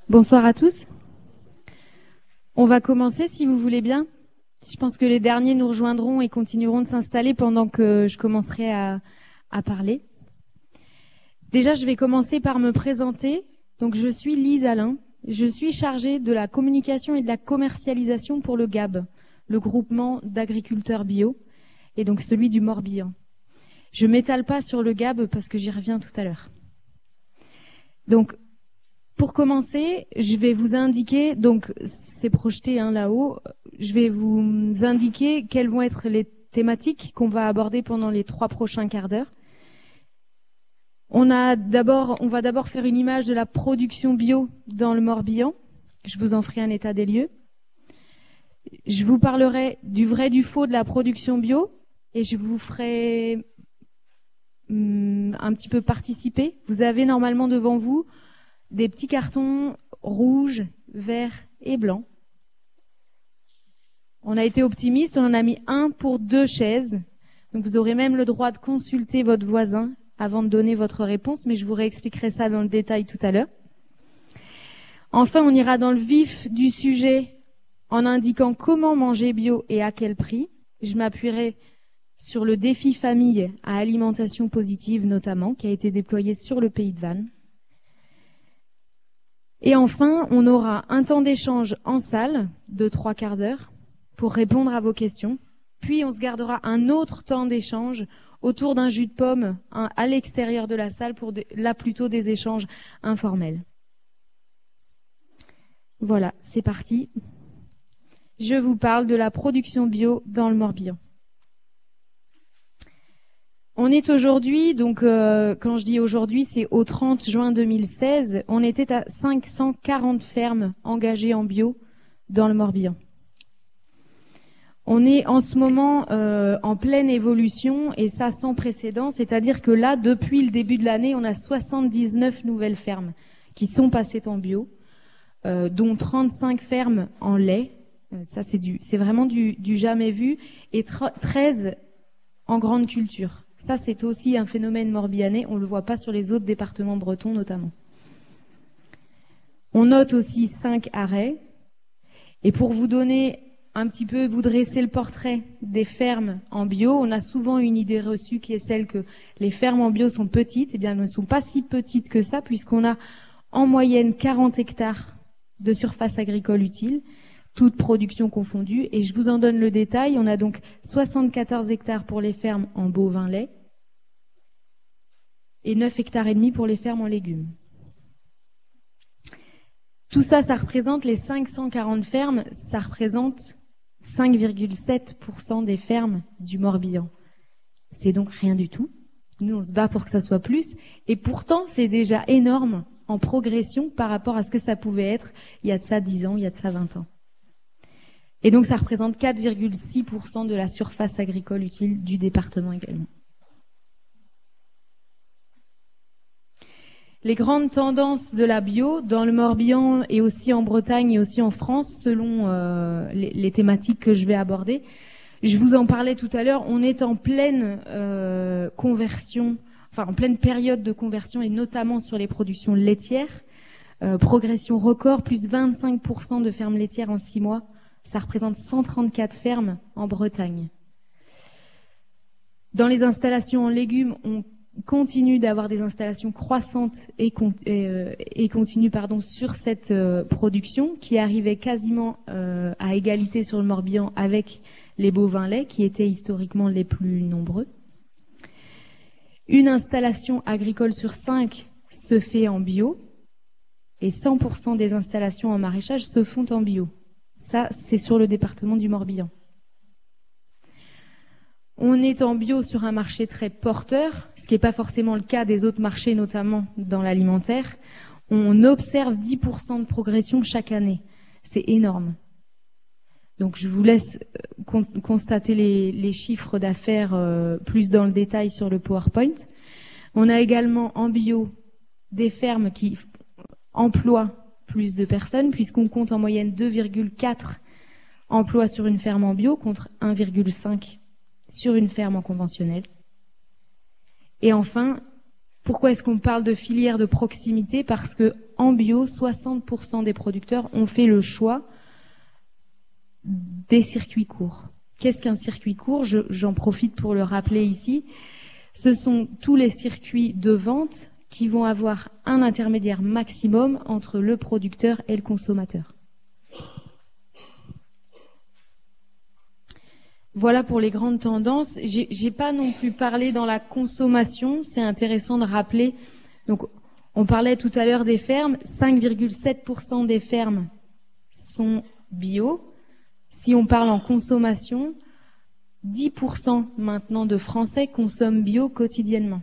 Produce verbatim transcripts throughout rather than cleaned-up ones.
Bonsoir à tous. On va commencer si vous voulez bien. Je pense que les derniers nous rejoindront et continueront de s'installer pendant que je commencerai à, à parler. Déjà, je vais commencer par me présenter. Donc, je suis Lise Alain. Je suis chargée de la communication et de la commercialisation pour le G A B, le groupement d'agriculteurs bio, et donc celui du Morbihan. Je m'étale pas sur le G A B parce que j'y reviens tout à l'heure. Donc, pour commencer, je vais vous indiquer, donc c'est projeté hein, là-haut, je vais vous indiquer quelles vont être les thématiques qu'on va aborder pendant les trois prochains quarts d'heure. On a d'abord, on va d'abord faire une image de la production bio dans le Morbihan. Je vous en ferai un état des lieux. Je vous parlerai du vrai du faux de la production bio et je vous ferai hum, un petit peu participer. Vous avez normalement devant vous des petits cartons rouges, verts et blancs. On a été optimiste, on en a mis un pour deux chaises. Donc vous aurez même le droit de consulter votre voisin avant de donner votre réponse, mais je vous réexpliquerai ça dans le détail tout à l'heure. Enfin, on ira dans le vif du sujet en indiquant comment manger bio et à quel prix. Je m'appuierai sur le défi famille à alimentation positive notamment, qui a été déployé sur le pays de Vannes. Et enfin, on aura un temps d'échange en salle de trois quarts d'heure pour répondre à vos questions. Puis on se gardera un autre temps d'échange autour d'un jus de pomme hein, à l'extérieur de la salle pour de, là plutôt des échanges informels. Voilà, c'est parti. Je vous parle de la production bio dans le Morbihan. On est aujourd'hui, donc euh, quand je dis aujourd'hui, c'est au trente juin deux mille seize, on était à cinq cent quarante fermes engagées en bio dans le Morbihan. On est en ce moment euh, en pleine évolution et ça sans précédent, c'est-à-dire que là, depuis le début de l'année, on a soixante-dix-neuf nouvelles fermes qui sont passées en bio, euh, dont trente-cinq fermes en lait, euh, ça c'est du, c'est vraiment du, du jamais vu, et treize en grande culture. Ça, c'est aussi un phénomène morbihanais. On ne le voit pas sur les autres départements bretons, notamment. On note aussi cinq arrêts. Et pour vous donner un petit peu, vous dresser le portrait des fermes en bio, on a souvent une idée reçue qui est celle que les fermes en bio sont petites. Eh bien, elles ne sont pas si petites que ça, puisqu'on a en moyenne quarante hectares de surface agricole utile, toute production confondue, et je vous en donne le détail. On a donc soixante-quatorze hectares pour les fermes en bovin lait et neuf hectares et demi pour les fermes en légumes. Tout ça, ça représente les cinq cent quarante fermes, ça représente cinq virgule sept pour cent des fermes du Morbihan. C'est donc rien du tout. Nous, on se bat pour que ça soit plus, et pourtant, c'est déjà énorme en progression par rapport à ce que ça pouvait être il y a de ça dix ans, il y a de ça vingt ans. Et donc, ça représente quatre virgule six pour cent de la surface agricole utile du département également. Les grandes tendances de la bio dans le Morbihan et aussi en Bretagne et aussi en France, selon euh, les, les thématiques que je vais aborder. Je vous en parlais tout à l'heure, on est en pleine euh, conversion, enfin en pleine période de conversion et notamment sur les productions laitières. Euh, progression record, plus vingt-cinq pour cent de fermes laitières en six mois. Ça représente cent trente-quatre fermes en Bretagne. Dans les installations en légumes, on continue d'avoir des installations croissantes et, con et, euh, et continue pardon, sur cette euh, production qui arrivait quasiment euh, à égalité sur le Morbihan avec les bovins laits qui étaient historiquement les plus nombreux. Une installation agricole sur cinq se fait en bio et cent pour cent des installations en maraîchage se font en bio. Ça, c'est sur le département du Morbihan. On est en bio sur un marché très porteur, ce qui n'est pas forcément le cas des autres marchés, notamment dans l'alimentaire. On observe dix pour cent de progression chaque année. C'est énorme. Donc je vous laisse con constater les, les chiffres d'affaires euh, plus dans le détail sur le PowerPoint. On a également en bio des fermes qui emploient plus de personnes, puisqu'on compte en moyenne deux virgule quatre emplois sur une ferme en bio contre un virgule cinq sur une ferme en conventionnel. Et enfin, Pourquoi est-ce qu'on parle de filière de proximité? Parce que en bio, soixante pour cent des producteurs ont fait le choix des circuits courts. Qu'est-ce qu'un circuit court? Je, J'en profite pour le rappeler ici. Ce sont tous les circuits de vente qui vont avoir un intermédiaire maximum entre le producteur et le consommateur. Voilà pour les grandes tendances. J'ai, j'ai pas non plus parlé dans la consommation. C'est intéressant de rappeler. Donc, on parlait tout à l'heure des fermes. cinq virgule sept pour cent des fermes sont bio. Si on parle en consommation, dix pour cent maintenant de Français consomment bio quotidiennement.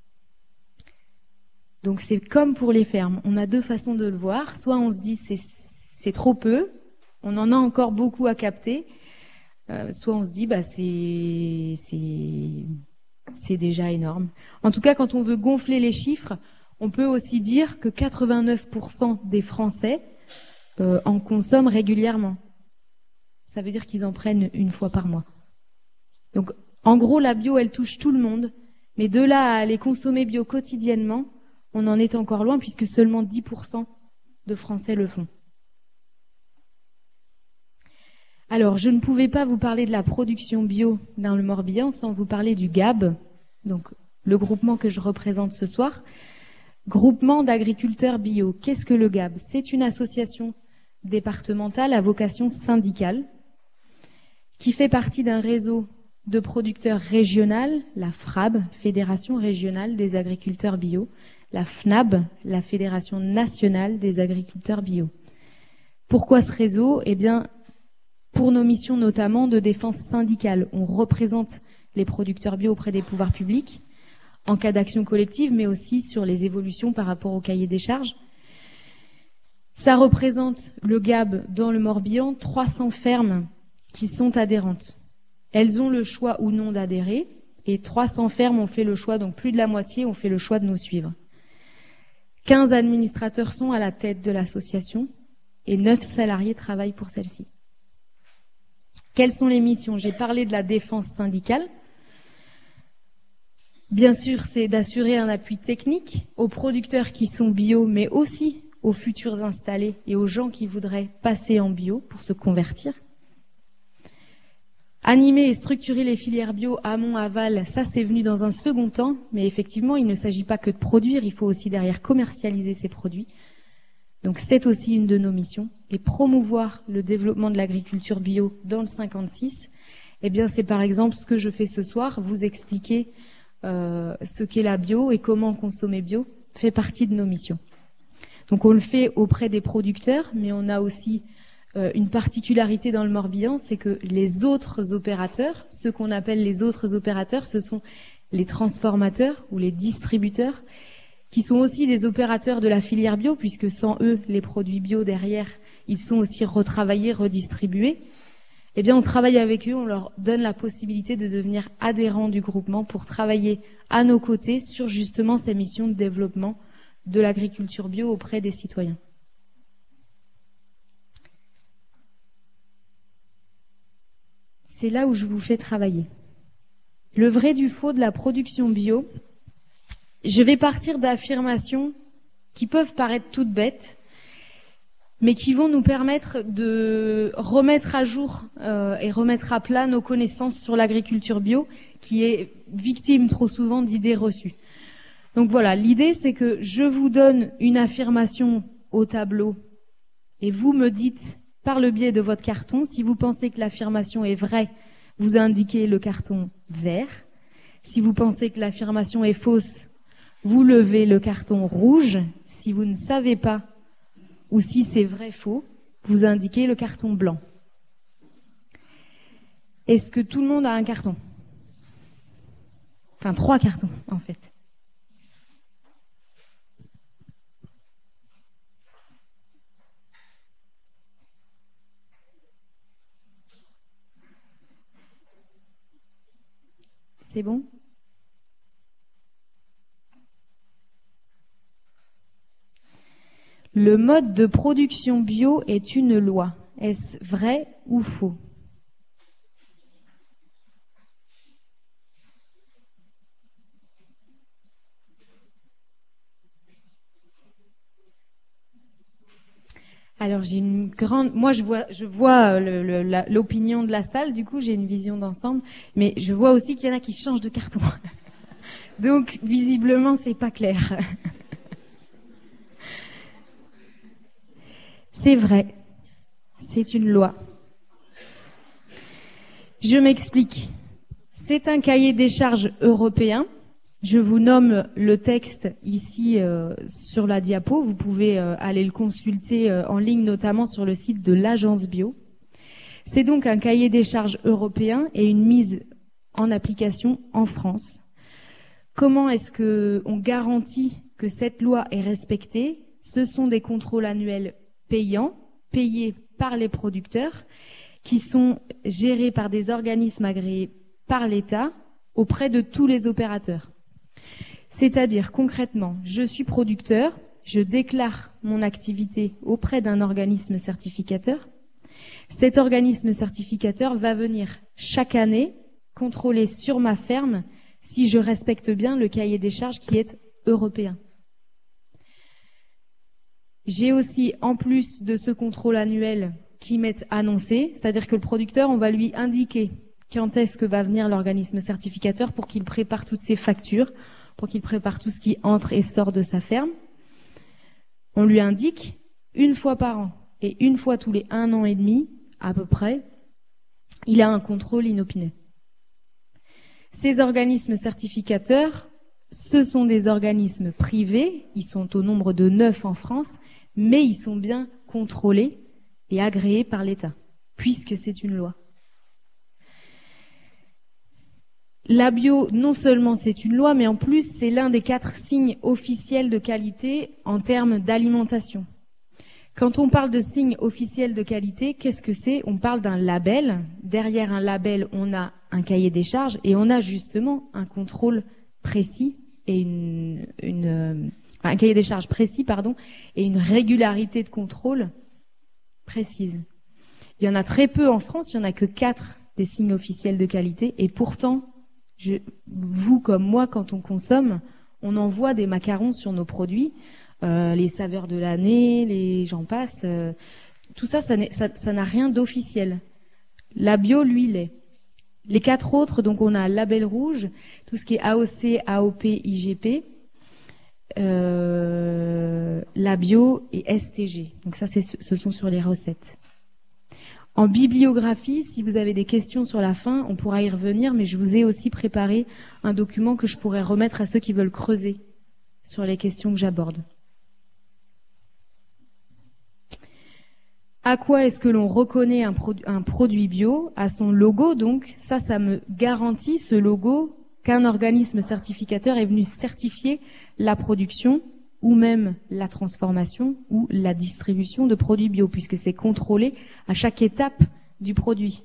Donc c'est comme pour les fermes. On a deux façons de le voir. Soit on se dit c'est, c'est trop peu, on en a encore beaucoup à capter. Euh, soit on se dit bah c'est c'est c'est déjà énorme. En tout cas, quand on veut gonfler les chiffres, on peut aussi dire que quatre-vingt-neuf pour cent des Français euh, en consomment régulièrement. Ça veut dire qu'ils en prennent une fois par mois. Donc, en gros, la bio, elle touche tout le monde, mais de là à aller consommer bio quotidiennement, on en est encore loin puisque seulement dix pour cent de Français le font. Alors, je ne pouvais pas vous parler de la production bio dans le Morbihan sans vous parler du G A B, donc le groupement que je représente ce soir. Groupement d'agriculteurs bio. Qu'est-ce que le G A B? C'est une association départementale à vocation syndicale qui fait partie d'un réseau de producteurs régional, la FRAB, Fédération régionale des agriculteurs bio, la FNAB, la Fédération nationale des agriculteurs bio. Pourquoi ce réseau? Eh bien, pour nos missions notamment de défense syndicale. On représente les producteurs bio auprès des pouvoirs publics en cas d'action collective, mais aussi sur les évolutions par rapport au cahier des charges. Ça représente le G A B dans le Morbihan, trois cents fermes qui sont adhérentes. Elles ont le choix ou non d'adhérer et trois cents fermes ont fait le choix, donc plus de la moitié ont fait le choix de nous suivre. quinze administrateurs sont à la tête de l'association et neuf salariés travaillent pour celle-ci. Quelles sont les missions? J'ai parlé de la défense syndicale. Bien sûr, c'est d'assurer un appui technique aux producteurs qui sont bio, mais aussi aux futurs installés et aux gens qui voudraient passer en bio pour se convertir. Animer et structurer les filières bio amont, aval, ça c'est venu dans un second temps, mais effectivement, il ne s'agit pas que de produire, il faut aussi derrière commercialiser ces produits. Donc c'est aussi une de nos missions. Et promouvoir le développement de l'agriculture bio dans le cinquante-six, eh bien c'est par exemple ce que je fais ce soir, vous expliquer euh, ce qu'est la bio et comment consommer bio, fait partie de nos missions. Donc on le fait auprès des producteurs, mais on a aussi euh, une particularité dans le Morbihan, c'est que les autres opérateurs, ceux qu'on appelle les autres opérateurs, ce sont les transformateurs ou les distributeurs, qui sont aussi des opérateurs de la filière bio, puisque sans eux, les produits bio derrière, ils sont aussi retravaillés, redistribués. Eh bien, on travaille avec eux, on leur donne la possibilité de devenir adhérents du groupement pour travailler à nos côtés sur justement ces missions de développement de l'agriculture bio auprès des citoyens. C'est là où je vous fais travailler. Le vrai du faux de la production bio. Je vais partir d'affirmations qui peuvent paraître toutes bêtes, mais qui vont nous permettre de remettre à jour euh, et remettre à plat nos connaissances sur l'agriculture bio, qui est victime trop souvent d'idées reçues. Donc voilà, l'idée c'est que je vous donne une affirmation au tableau et vous me dites par le biais de votre carton, si vous pensez que l'affirmation est vraie, vous indiquez le carton vert. Si vous pensez que l'affirmation est fausse, vous levez le carton rouge. Si vous ne savez pas, ou si c'est vrai faux, vous indiquez le carton blanc. Est-ce que tout le monde a un carton? Enfin, trois cartons, en fait. C'est bon? Le mode de production bio est une loi. Est-ce vrai ou faux? Alors j'ai une grande, moi je vois, je vois le- le- la- l'opinion de la salle. Du coup, j'ai une vision d'ensemble, mais je vois aussi qu'il y en a qui changent de carton. Donc visiblement, c'est pas clair. C'est vrai, c'est une loi. Je m'explique. C'est un cahier des charges européen. Je vous nomme le texte ici euh, sur la diapo. Vous pouvez euh, aller le consulter euh, en ligne, notamment sur le site de l'Agence Bio. C'est donc un cahier des charges européen et une mise en application en France. Comment est-ce que on garantit que cette loi est respectée? Ce sont des contrôles annuels payants, payés par les producteurs, qui sont gérés par des organismes agréés par l'État auprès de tous les opérateurs. C'est-à-dire, concrètement, je suis producteur, je déclare mon activité auprès d'un organisme certificateur. Cet organisme certificateur va venir chaque année contrôler sur ma ferme si je respecte bien le cahier des charges qui est européen. J'ai aussi, en plus de ce contrôle annuel qui m'est annoncé, c'est-à-dire que le producteur, on va lui indiquer quand est-ce que va venir l'organisme certificateur pour qu'il prépare toutes ses factures, pour qu'il prépare tout ce qui entre et sort de sa ferme. On lui indique une fois par an et une fois tous les un an et demi, à peu près, il a un contrôle inopiné. Ces organismes certificateurs, ce sont des organismes privés, ils sont au nombre de neuf en France, mais ils sont bien contrôlés et agréés par l'État, puisque c'est une loi. La bio, non seulement c'est une loi, mais en plus c'est l'un des quatre signes officiels de qualité en termes d'alimentation. Quand on parle de signes officiels de qualité, qu'est-ce que c'est? On parle d'un label. Derrière un label, on a un cahier des charges et on a justement un contrôle précis et une, une euh, un cahier des charges précis, pardon, et une régularité de contrôle précise. Il y en a très peu en France, il y en a que quatre des signes officiels de qualité, et pourtant, je, vous comme moi, quand on consomme, on envoie des macarons sur nos produits, euh, les saveurs de l'année, les j'en passe, euh, tout ça, ça, ça, ça n'a rien d'officiel. La bio, lui, l'est. Les quatre autres, donc on a label rouge, tout ce qui est A O C, A O P, I G P, euh, la bio et S T G. Donc ça, c'est, ce sont sur les recettes. En bibliographie, si vous avez des questions sur la fin, on pourra y revenir, mais je vous ai aussi préparé un document que je pourrais remettre à ceux qui veulent creuser sur les questions que j'aborde. À quoi est-ce que l'on reconnaît un, pro- un produit bio? À son logo, donc. Ça, ça me garantit, ce logo, qu'un organisme certificateur est venu certifier la production ou même la transformation ou la distribution de produits bio, puisque c'est contrôlé à chaque étape du produit.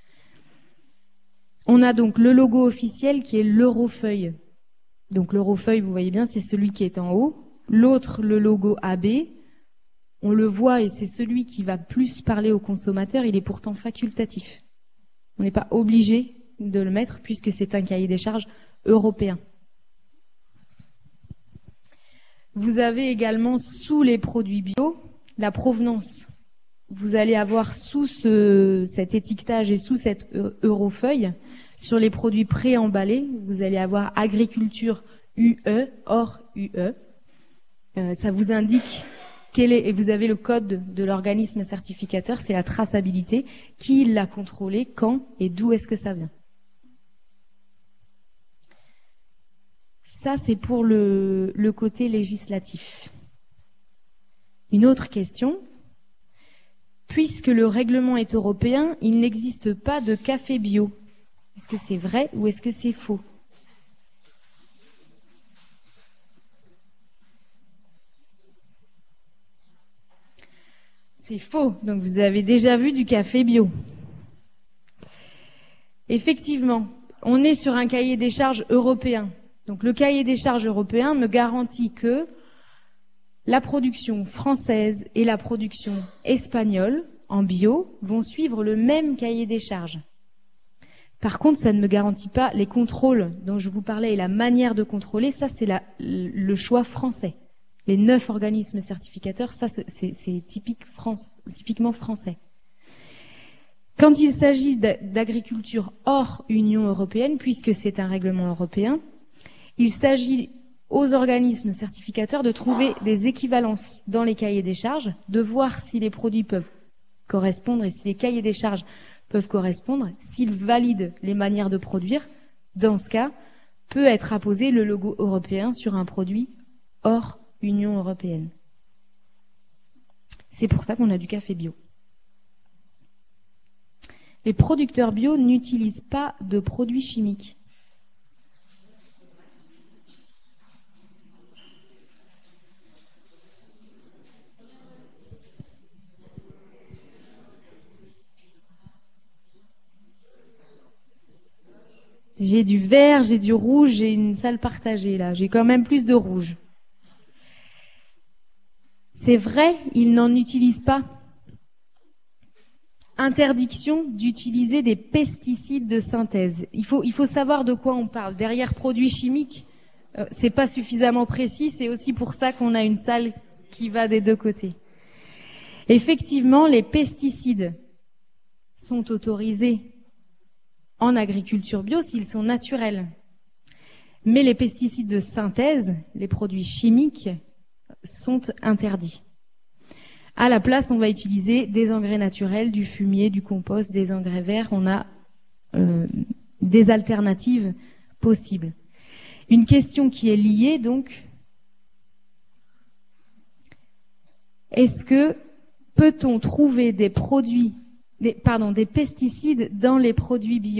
On a donc le logo officiel qui est l'Eurofeuille. Donc l'Eurofeuille, vous voyez bien, c'est celui qui est en haut. L'autre, le logo A B, on le voit et c'est celui qui va plus parler aux consommateurs, il est pourtant facultatif. On n'est pas obligé de le mettre puisque c'est un cahier des charges européen. Vous avez également sous les produits bio la provenance. Vous allez avoir sous ce, cet étiquetage et sous cette Eurofeuille, sur les produits préemballés, vous allez avoir agriculture U E, hors U E. Euh, ça vous indique quel est, et vous avez le code de l'organisme certificateur, c'est la traçabilité, qui l'a contrôlé, quand et d'où est-ce que ça vient. Ça, c'est pour le, le côté législatif. Une autre question. Puisque le règlement est européen, il n'existe pas de café bio. Est-ce que c'est vrai ou est-ce que c'est faux? C'est faux. Donc vous avez déjà vu du café bio. Effectivement, on est sur un cahier des charges européen. Donc le cahier des charges européen me garantit que la production française et la production espagnole en bio vont suivre le même cahier des charges. Par contre, ça ne me garantit pas les contrôles dont je vous parlais et la manière de contrôler. Ça, c'est la, le choix français. Les neuf organismes certificateurs, ça c'est typique France, typiquement français. Quand il s'agit d'agriculture hors Union européenne, puisque c'est un règlement européen, il s'agit aux organismes certificateurs de trouver des équivalences dans les cahiers des charges, de voir si les produits peuvent correspondre et si les cahiers des charges peuvent correspondre, s'ils valident les manières de produire. Dans ce cas, peut être apposé le logo européen sur un produit hors Union européenne. C'est pour ça qu'on a du café bio. Les producteurs bio n'utilisent pas de produits chimiques. J'ai du vert, j'ai du rouge, j'ai une salle partagée là. J'ai quand même plus de rouge. C'est vrai, ils n'en utilisent pas. Interdiction d'utiliser des pesticides de synthèse. Il faut, il faut savoir de quoi on parle. Derrière produits chimiques, euh, c'est pas suffisamment précis. C'est aussi pour ça qu'on a une salle qui va des deux côtés. Effectivement, les pesticides sont autorisés en agriculture bio s'ils sont naturels. Mais les pesticides de synthèse, les produits chimiques, sont interdits. À la place, on va utiliser des engrais naturels, du fumier, du compost, des engrais verts. On a euh, des alternatives possibles. Une question qui est liée, donc, est-ce que peut-on trouver des produits, des, pardon, des pesticides dans les produits bio ?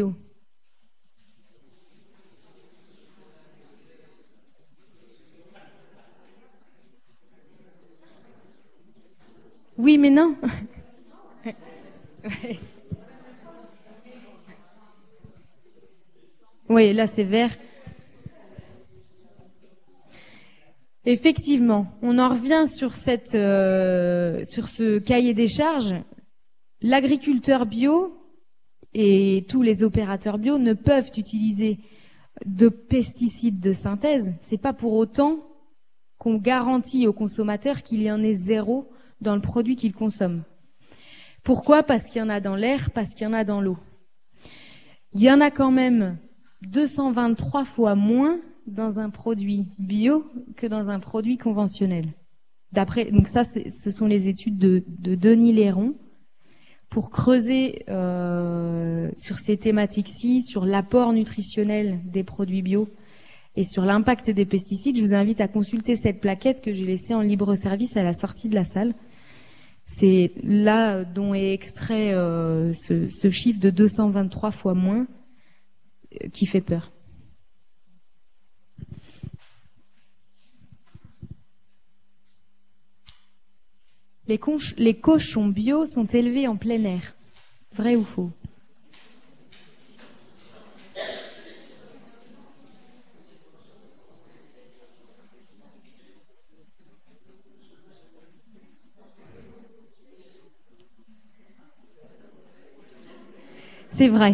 Oui, mais non. Oui, là c'est vert. Effectivement, on en revient sur cette, euh, sur ce cahier des charges. L'agriculteur bio et tous les opérateurs bio ne peuvent utiliser de pesticides de synthèse. C'est pas pour autant qu'on garantit aux consommateurs qu'il y en ait zéro dans le produit qu'ils consomment. Pourquoi ? Parce qu'il y en a dans l'air, parce qu'il y en a dans l'eau. Il y en a quand même deux cent vingt-trois fois moins dans un produit bio que dans un produit conventionnel. D'après, donc ça, ce sont les études de, de Denis Léron pour creuser euh, sur ces thématiques-ci, sur l'apport nutritionnel des produits bio et sur l'impact des pesticides. Je vous invite à consulter cette plaquette que j'ai laissée en libre service à la sortie de la salle. C'est là dont est extrait euh, ce, ce chiffre de deux cent vingt-trois fois moins euh, qui fait peur. Les, conch- les cochons bio sont élevés en plein air. Vrai ou faux ? C'est vrai.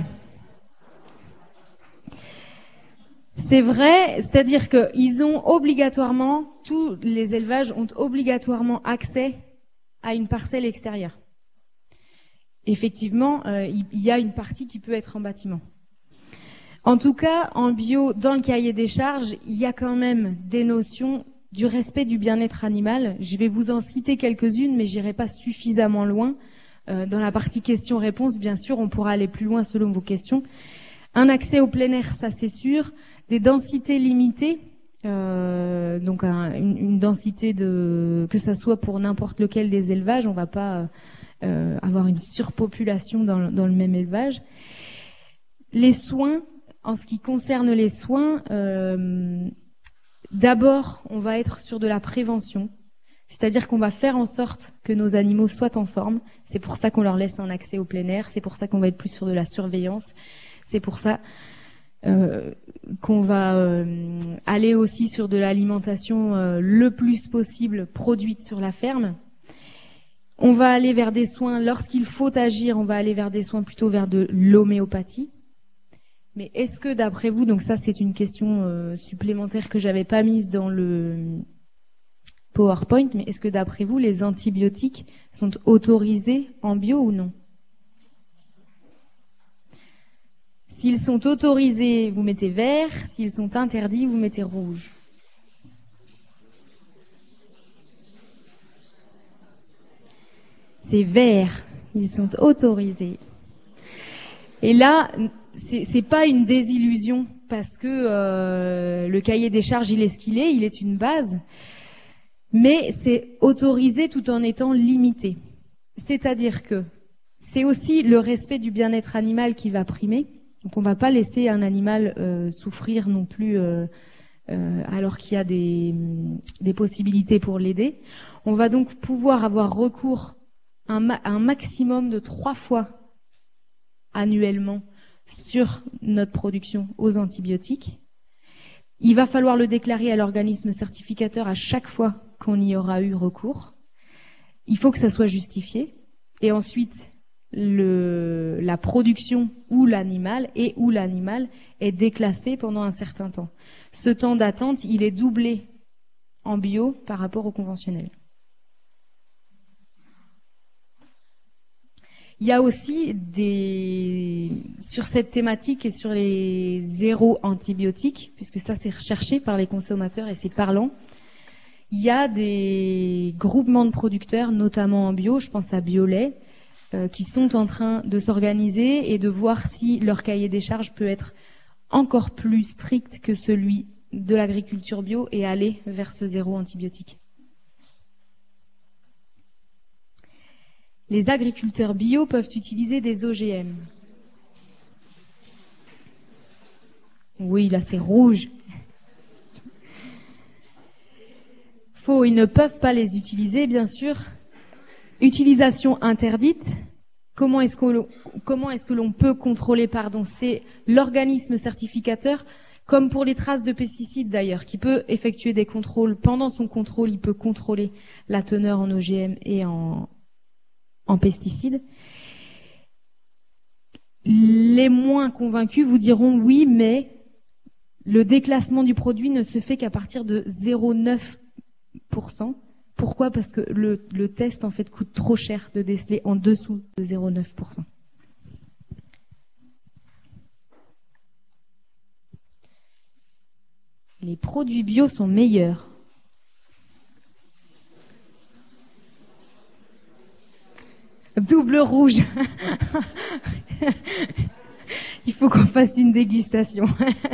C'est vrai, c'est-à-dire qu'ils ont obligatoirement, tous les élevages ont obligatoirement accès à une parcelle extérieure. Effectivement, euh, il y a une partie qui peut être en bâtiment. En tout cas, en bio, dans le cahier des charges, il y a quand même des notions du respect du bien-être animal. Je vais vous en citer quelques-unes, mais j'irai pas suffisamment loin. Euh, dans la partie questions-réponses, bien sûr, on pourra aller plus loin selon vos questions. Un accès au plein air, ça c'est sûr. Des densités limitées, euh, donc un, une, une densité de, que ça soit pour n'importe lequel des élevages, on va pas euh, avoir une surpopulation dans, dans le même élevage. Les soins, en ce qui concerne les soins, euh, d'abord, on va être sur de la prévention. C'est-à-dire qu'on va faire en sorte que nos animaux soient en forme. C'est pour ça qu'on leur laisse un accès au plein air. C'est pour ça qu'on va être plus sur de la surveillance. C'est pour ça euh, qu'on va euh, aller aussi sur de l'alimentation euh, le plus possible produite sur la ferme. On va aller vers des soins, lorsqu'il faut agir, on va aller vers des soins plutôt vers de l'homéopathie. Mais est-ce que d'après vous, donc ça c'est une question euh, supplémentaire que j'avais pas mise dans le PowerPoint, mais est-ce que d'après vous, les antibiotiques sont autorisés en bio ou non? S'ils sont autorisés, vous mettez vert. S'ils sont interdits, vous mettez rouge. C'est vert. Ils sont autorisés. Et là, c'est, c'est pas une désillusion parce que euh, le cahier des charges, il est ce qu'il est, il est une base. Mais c'est autorisé tout en étant limité. C'est-à-dire que c'est aussi le respect du bien-être animal qui va primer. Donc on va pas laisser un animal euh, souffrir non plus euh, euh, alors qu'il y a des, des possibilités pour l'aider. On va donc pouvoir avoir recours à un, ma- un maximum de trois fois annuellement sur notre production aux antibiotiques. Il va falloir le déclarer à l'organisme certificateur à chaque fois qu'on y aura eu recours. Il faut que ça soit justifié. Et ensuite, le, la production ou l'animal et ou l'animal est déclassé pendant un certain temps. Ce temps d'attente, il est doublé en bio par rapport au conventionnel. Il y a aussi des, sur cette thématique et sur les zéro antibiotiques, puisque ça c'est recherché par les consommateurs et c'est parlant, il y a des groupements de producteurs, notamment en bio, je pense à Biolait, euh, qui sont en train de s'organiser et de voir si leur cahier des charges peut être encore plus strict que celui de l'agriculture bio et aller vers ce zéro antibiotique. Les agriculteurs bio peuvent utiliser des O G M. Oui, là c'est rouge. Faux, ils ne peuvent pas les utiliser, bien sûr. Utilisation interdite. Comment est-ce que l'on, comment est-ce que l'on peut contrôler, pardon, c'est l'organisme certificateur, comme pour les traces de pesticides d'ailleurs, qui peut effectuer des contrôles. Pendant son contrôle, il peut contrôler la teneur en O G M et en, en pesticides. Les moins convaincus vous diront oui, mais le déclassement du produit ne se fait qu'à partir de zéro virgule neuf pour cent. Pourquoi? Parce que le, le test en fait coûte trop cher de déceler en dessous de zéro virgule neuf pour cent. Les produits bio sont meilleurs. Double rouge. Il faut qu'on fasse une dégustation.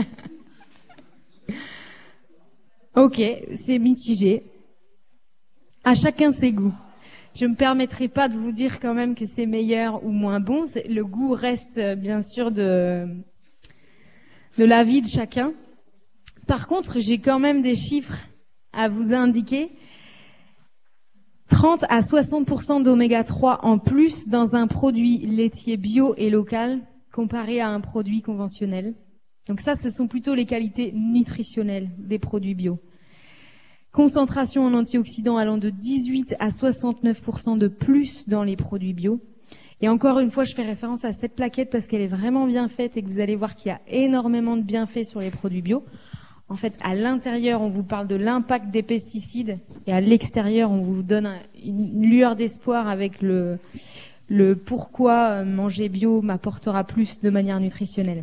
Ok, c'est mitigé. À chacun ses goûts. Je me permettrai pas de vous dire quand même que c'est meilleur ou moins bon. C'est, le goût reste bien sûr de, de l'avis de chacun. Par contre, j'ai quand même des chiffres à vous indiquer. trente à soixante pour cent d'oméga trois en plus dans un produit laitier bio et local comparé à un produit conventionnel. Donc ça, ce sont plutôt les qualités nutritionnelles des produits bio. Concentration en antioxydants allant de dix-huit à soixante-neuf pour cent de plus dans les produits bio. Et encore une fois, je fais référence à cette plaquette parce qu'elle est vraiment bien faite et que vous allez voir qu'il y a énormément de bienfaits sur les produits bio. En fait, à l'intérieur, on vous parle de l'impact des pesticides et à l'extérieur, on vous donne une lueur d'espoir avec le, le pourquoi manger bio m'apportera plus de manière nutritionnelle.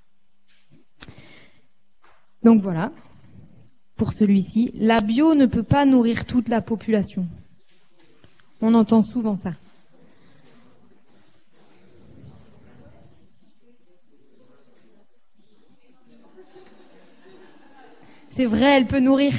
Donc voilà. Pour celui-ci, la bio ne peut pas nourrir toute la population. On entend souvent ça. C'est vrai, elle peut nourrir.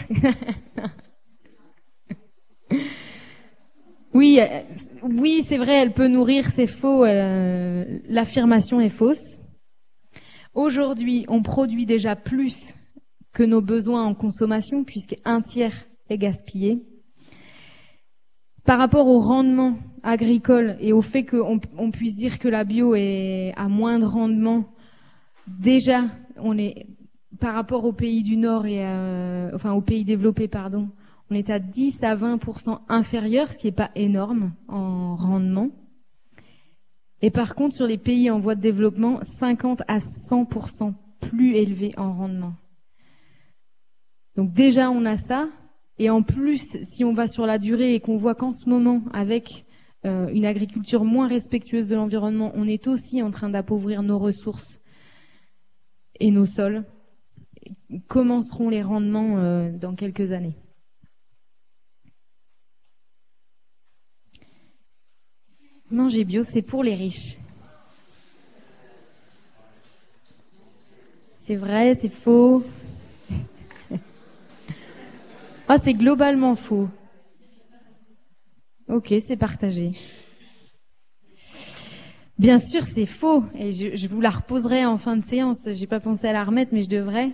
Oui, euh, oui, c'est vrai, elle peut nourrir, c'est faux. Euh, l'affirmation est fausse. Aujourd'hui, on produit déjà plus que nos besoins en consommation, puisqu'un tiers est gaspillé. Par rapport au rendement agricole et au fait qu'on on puisse dire que la bio est à moindre rendement, déjà, on est par rapport aux pays du Nord et à, enfin aux pays développés, pardon, on est à dix à vingt pour cent inférieur, ce qui n'est pas énorme en rendement. Et par contre, sur les pays en voie de développement, cinquante à cent pour cent plus élevé en rendement. Donc déjà, on a ça. Et en plus, si on va sur la durée et qu'on voit qu'en ce moment, avec euh, une agriculture moins respectueuse de l'environnement, on est aussi en train d'appauvrir nos ressources et nos sols, comment seront les rendements euh, dans quelques années? Manger bio, c'est pour les riches. C'est vrai, c'est faux. Oh, c'est globalement faux. Ok, c'est partagé. Bien sûr, c'est faux. Et je, je vous la reposerai en fin de séance. J'ai pas pensé à la remettre, mais je devrais.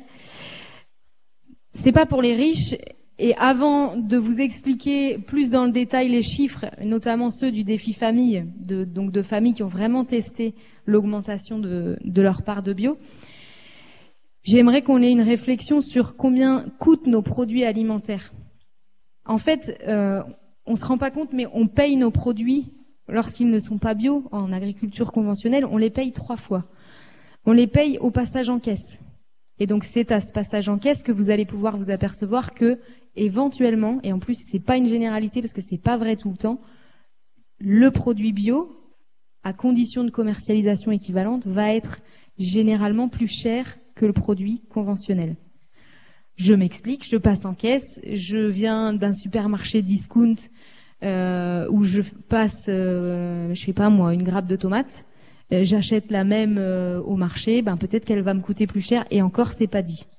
C'est pas pour les riches. Et avant de vous expliquer plus dans le détail les chiffres, notamment ceux du défi famille, de, donc de familles qui ont vraiment testé l'augmentation de, de leur part de bio, j'aimerais qu'on ait une réflexion sur combien coûtent nos produits alimentaires. En fait, euh, on se rend pas compte, mais on paye nos produits lorsqu'ils ne sont pas bio en agriculture conventionnelle, on les paye trois fois. On les paye au passage en caisse. Et donc c'est à ce passage en caisse que vous allez pouvoir vous apercevoir que éventuellement, et en plus c'est pas une généralité parce que c'est pas vrai tout le temps, le produit bio, à condition de commercialisation équivalente, va être généralement plus cher que le produit conventionnel. Je m'explique, je passe en caisse, je viens d'un supermarché discount euh, où je passe, euh, je sais pas moi, une grappe de tomates, euh, j'achète la même euh, au marché, ben peut-être qu'elle va me coûter plus cher et encore c'est pas dit.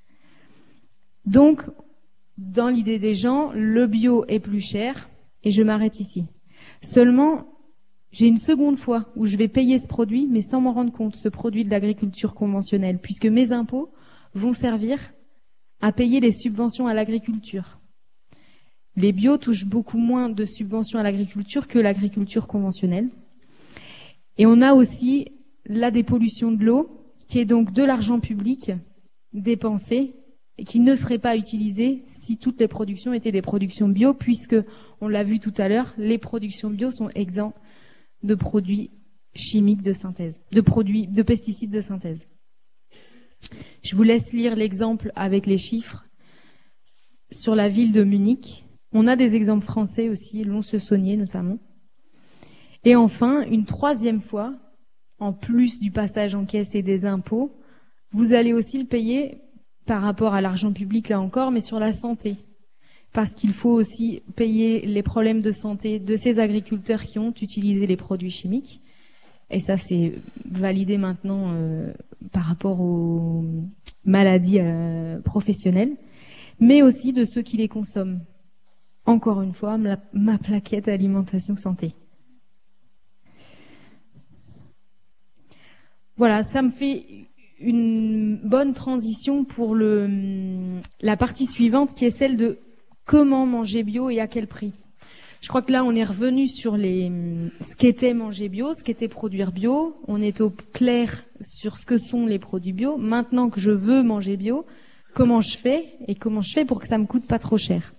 Donc, dans l'idée des gens, le bio est plus cher et je m'arrête ici. Seulement, j'ai une seconde fois où je vais payer ce produit, mais sans m'en rendre compte, ce produit de l'agriculture conventionnelle, puisque mes impôts vont servir à payer les subventions à l'agriculture. Les bio touchent beaucoup moins de subventions à l'agriculture que l'agriculture conventionnelle. Et on a aussi la dépollution de l'eau, qui est donc de l'argent public dépensé et qui ne serait pas utilisé si toutes les productions étaient des productions bio, puisque, on l'a vu tout à l'heure, les productions bio sont exemptes de produits chimiques de synthèse, de produits, de pesticides de synthèse. Je vous laisse lire l'exemple avec les chiffres sur la ville de Munich. On a des exemples français aussi, Lons-le-Saunier notamment. Et enfin, une troisième fois, en plus du passage en caisse et des impôts, vous allez aussi le payer par rapport à l'argent public là encore, mais sur la santé. Parce qu'il faut aussi payer les problèmes de santé de ces agriculteurs qui ont utilisé les produits chimiques. Et ça, c'est validé maintenant euh, par rapport aux maladies euh, professionnelles, mais aussi de ceux qui les consomment. Encore une fois, ma, ma plaquette alimentation santé. Voilà, ça me fait une bonne transition pour le, la partie suivante qui est celle de comment manger bio et à quel prix. Je crois que là, on est revenu sur les, ce qu'était manger bio, ce qu'était produire bio. On est au clair sur ce que sont les produits bio. Maintenant que je veux manger bio, comment je fais et comment je fais pour que ça me coûte pas trop cher.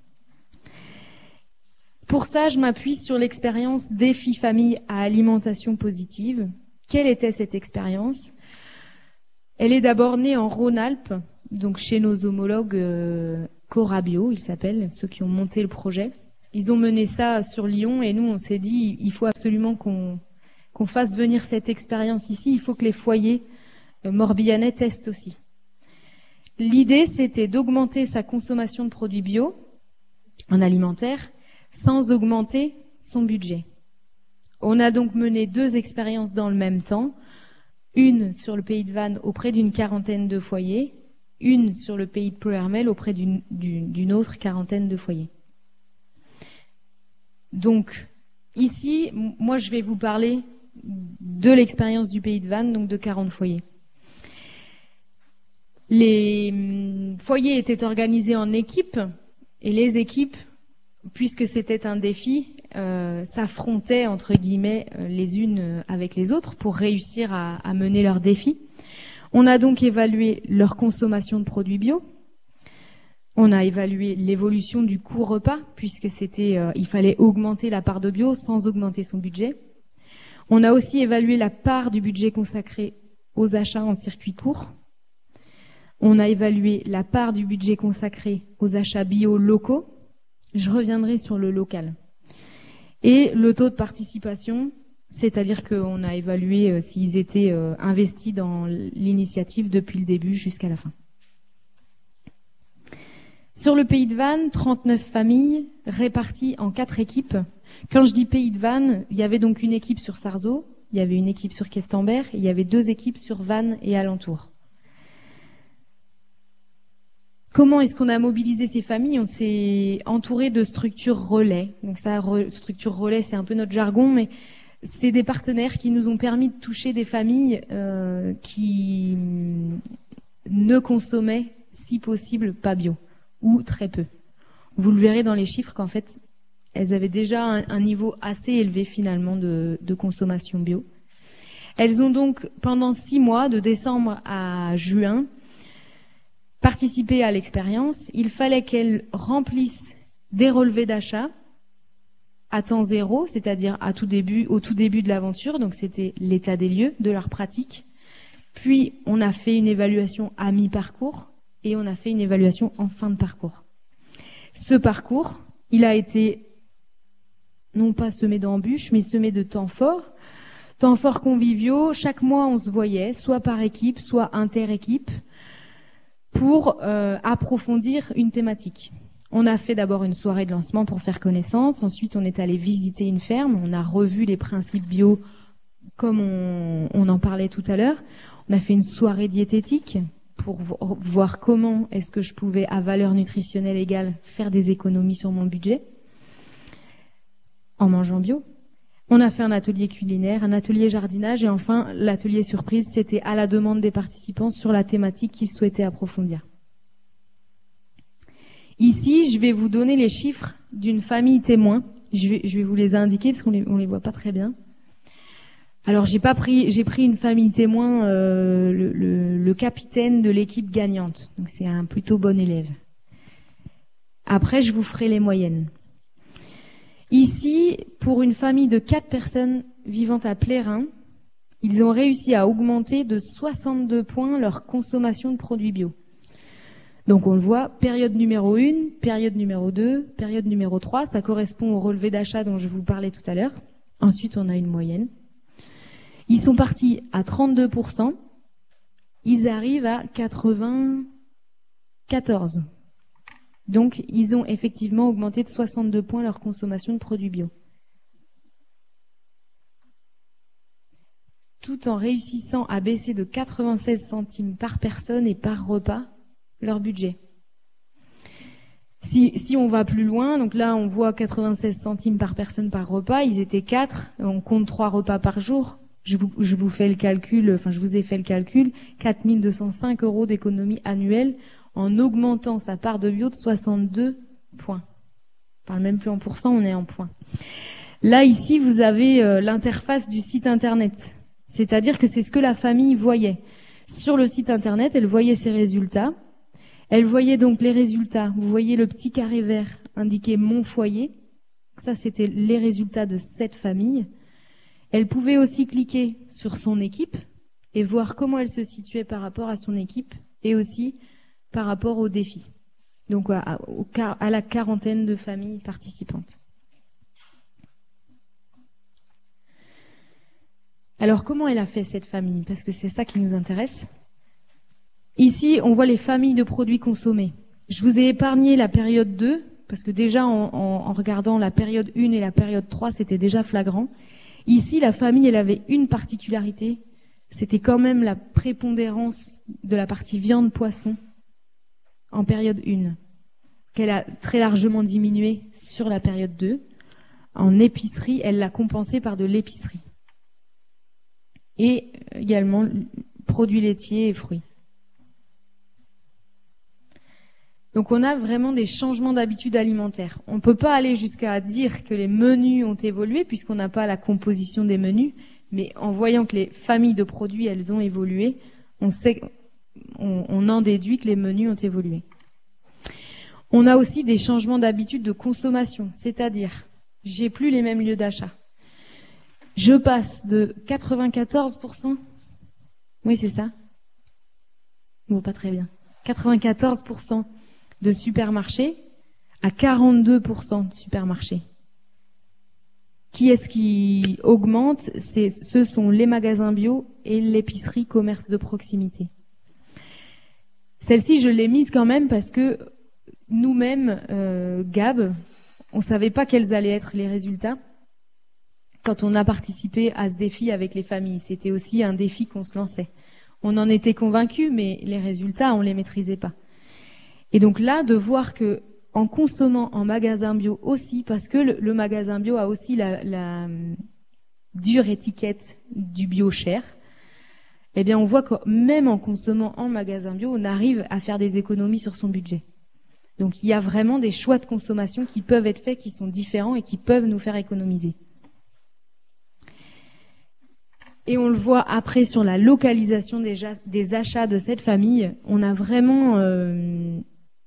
Pour ça, je m'appuie sur l'expérience Défi Famille à alimentation positive. Quelle était cette expérience? Elle est d'abord née en Rhône-Alpes, donc chez nos homologues euh, Cora Bio, ils s'appellent, ceux qui ont monté le projet. Ils ont mené ça sur Lyon et nous, on s'est dit, il faut absolument qu'on qu'on fasse venir cette expérience ici. Il faut que les foyers euh, morbihanais testent aussi. L'idée, c'était d'augmenter sa consommation de produits bio en alimentaire sans augmenter son budget. On a donc mené deux expériences dans le même temps. Une sur le pays de Vannes auprès d'une quarantaine de foyers, une sur le pays de Ploërmel auprès d'une, d'une autre quarantaine de foyers. Donc, ici, moi, je vais vous parler de l'expérience du pays de Vannes, donc de quarante foyers. Les foyers étaient organisés en équipes, et les équipes, puisque c'était un défi, euh, s'affrontaient, entre guillemets, les unes avec les autres pour réussir à, à mener leur défi. On a donc évalué leur consommation de produits bio. On a évalué l'évolution du coût repas, puisque c'était, euh, il fallait augmenter la part de bio sans augmenter son budget. On a aussi évalué la part du budget consacré aux achats en circuit court. On a évalué la part du budget consacré aux achats bio locaux. Je reviendrai sur le local. Et le taux de participation, c'est-à-dire qu'on a évalué euh, s'ils étaient euh, investis dans l'initiative depuis le début jusqu'à la fin. Sur le pays de Vannes, trente-neuf familles réparties en quatre équipes. Quand je dis pays de Vannes, il y avait donc une équipe sur Sarzeau, il y avait une équipe sur Questembert, et il y avait deux équipes sur Vannes et alentours. Comment est-ce qu'on a mobilisé ces familles? On s'est entouré de structures relais. Donc ça, re, structure relais, c'est un peu notre jargon, mais c'est des partenaires qui nous ont permis de toucher des familles euh, qui ne consommaient, si possible, pas bio, ou très peu. Vous le verrez dans les chiffres qu'en fait, elles avaient déjà un, un niveau assez élevé finalement de, de consommation bio. Elles ont donc, pendant six mois, de décembre à juin, participé à l'expérience. Il fallait qu'elles remplissent des relevés d'achat à temps zéro, c'est-à-dire à tout début, au tout début de l'aventure. Donc c'était l'état des lieux de leur pratique. Puis on a fait une évaluation à mi-parcours et on a fait une évaluation en fin de parcours. Ce parcours, il a été non pas semé d'embûches, mais semé de temps forts. Temps forts conviviaux. Chaque mois, on se voyait, soit par équipe, soit inter-équipe, pour euh, approfondir une thématique. On a fait d'abord une soirée de lancement pour faire connaissance. Ensuite, on est allé visiter une ferme. On a revu les principes bio comme on, on en parlait tout à l'heure. On a fait une soirée diététique pour voir comment est-ce que je pouvais, à valeur nutritionnelle égale, faire des économies sur mon budget en mangeant bio. On a fait un atelier culinaire, un atelier jardinage et enfin l'atelier surprise, c'était à la demande des participants sur la thématique qu'ils souhaitaient approfondir. Ici, je vais vous donner les chiffres d'une famille témoin. Je vais, je vais vous les indiquer parce qu'on les, on les voit pas très bien. Alors j'ai pas pris, j'ai pris une famille témoin, euh, le, le, le capitaine de l'équipe gagnante. Donc c'est un plutôt bon élève. Après, je vous ferai les moyennes. Ici, pour une famille de quatre personnes vivant à Plérin, ils ont réussi à augmenter de soixante-deux points leur consommation de produits bio. Donc on le voit, période numéro un, période numéro deux, période numéro trois, ça correspond au relevé d'achat dont je vous parlais tout à l'heure. Ensuite, on a une moyenne. Ils sont partis à trente-deux pour cent, ils arrivent à quatre-vingt-quatorze. Donc, ils ont effectivement augmenté de soixante-deux points leur consommation de produits bio. Tout en réussissant à baisser de quatre-vingt-seize centimes par personne et par repas leur budget. Si, si on va plus loin, donc là on voit quatre-vingt-seize centimes par personne par repas, ils étaient quatre, on compte trois repas par jour. Je vous, je vous fais le calcul, enfin je vous ai fait le calcul, quatre mille deux cent cinq euros d'économie annuelle en augmentant sa part de bio de soixante-deux points. On parle même plus en pourcent, on est en points. Là, ici, vous avez euh, l'interface du site internet. C'est-à-dire que c'est ce que la famille voyait. Sur le site internet, elle voyait ses résultats. Elle voyait donc les résultats. Vous voyez le petit carré vert indiqué mon foyer. Ça, c'était les résultats de cette famille. Elle pouvait aussi cliquer sur son équipe et voir comment elle se situait par rapport à son équipe et aussi par rapport aux défis. Donc à, à, à la quarantaine de familles participantes. Alors comment elle a fait cette famille? Parce que c'est ça qui nous intéresse. Ici, on voit les familles de produits consommés. Je vous ai épargné la période deux, parce que déjà en, en, en regardant la période un et la période trois, c'était déjà flagrant. Ici, la famille, elle avait une particularité, c'était quand même la prépondérance de la partie viande-poisson en période un, qu'elle a très largement diminué sur la période deux. En épicerie, elle l'a compensé par de l'épicerie. Et également produits laitiers et fruits. Donc on a vraiment des changements d'habitudes alimentaires. On ne peut pas aller jusqu'à dire que les menus ont évolué puisqu'on n'a pas la composition des menus, mais en voyant que les familles de produits, elles ont évolué, on sait, on, on en déduit que les menus ont évolué. On a aussi des changements d'habitudes de consommation, c'est-à-dire, j'ai plus les mêmes lieux d'achat. Je passe de quatre-vingt-quatorze pour cent. Oui, c'est ça. Bon, pas très bien. quatre-vingt-quatorze pour cent de supermarchés à quarante-deux pour cent de supermarchés. Qui est-ce qui augmente? C'est, ce sont les magasins bio et l'épicerie commerce de proximité. Celle-ci, je l'ai mise quand même parce que nous-mêmes, euh, Gab, on savait pas quels allaient être les résultats quand on a participé à ce défi avec les familles. C'était aussi un défi qu'on se lançait. On en était convaincus, mais les résultats, on les maîtrisait pas. Et donc là, de voir que en consommant en magasin bio aussi, parce que le, le magasin bio a aussi la, la euh, dure étiquette du bio cher, eh bien on voit que même en consommant en magasin bio, on arrive à faire des économies sur son budget. Donc il y a vraiment des choix de consommation qui peuvent être faits, qui sont différents et qui peuvent nous faire économiser. Et on le voit après sur la localisation des, des achats de cette famille, on a vraiment euh,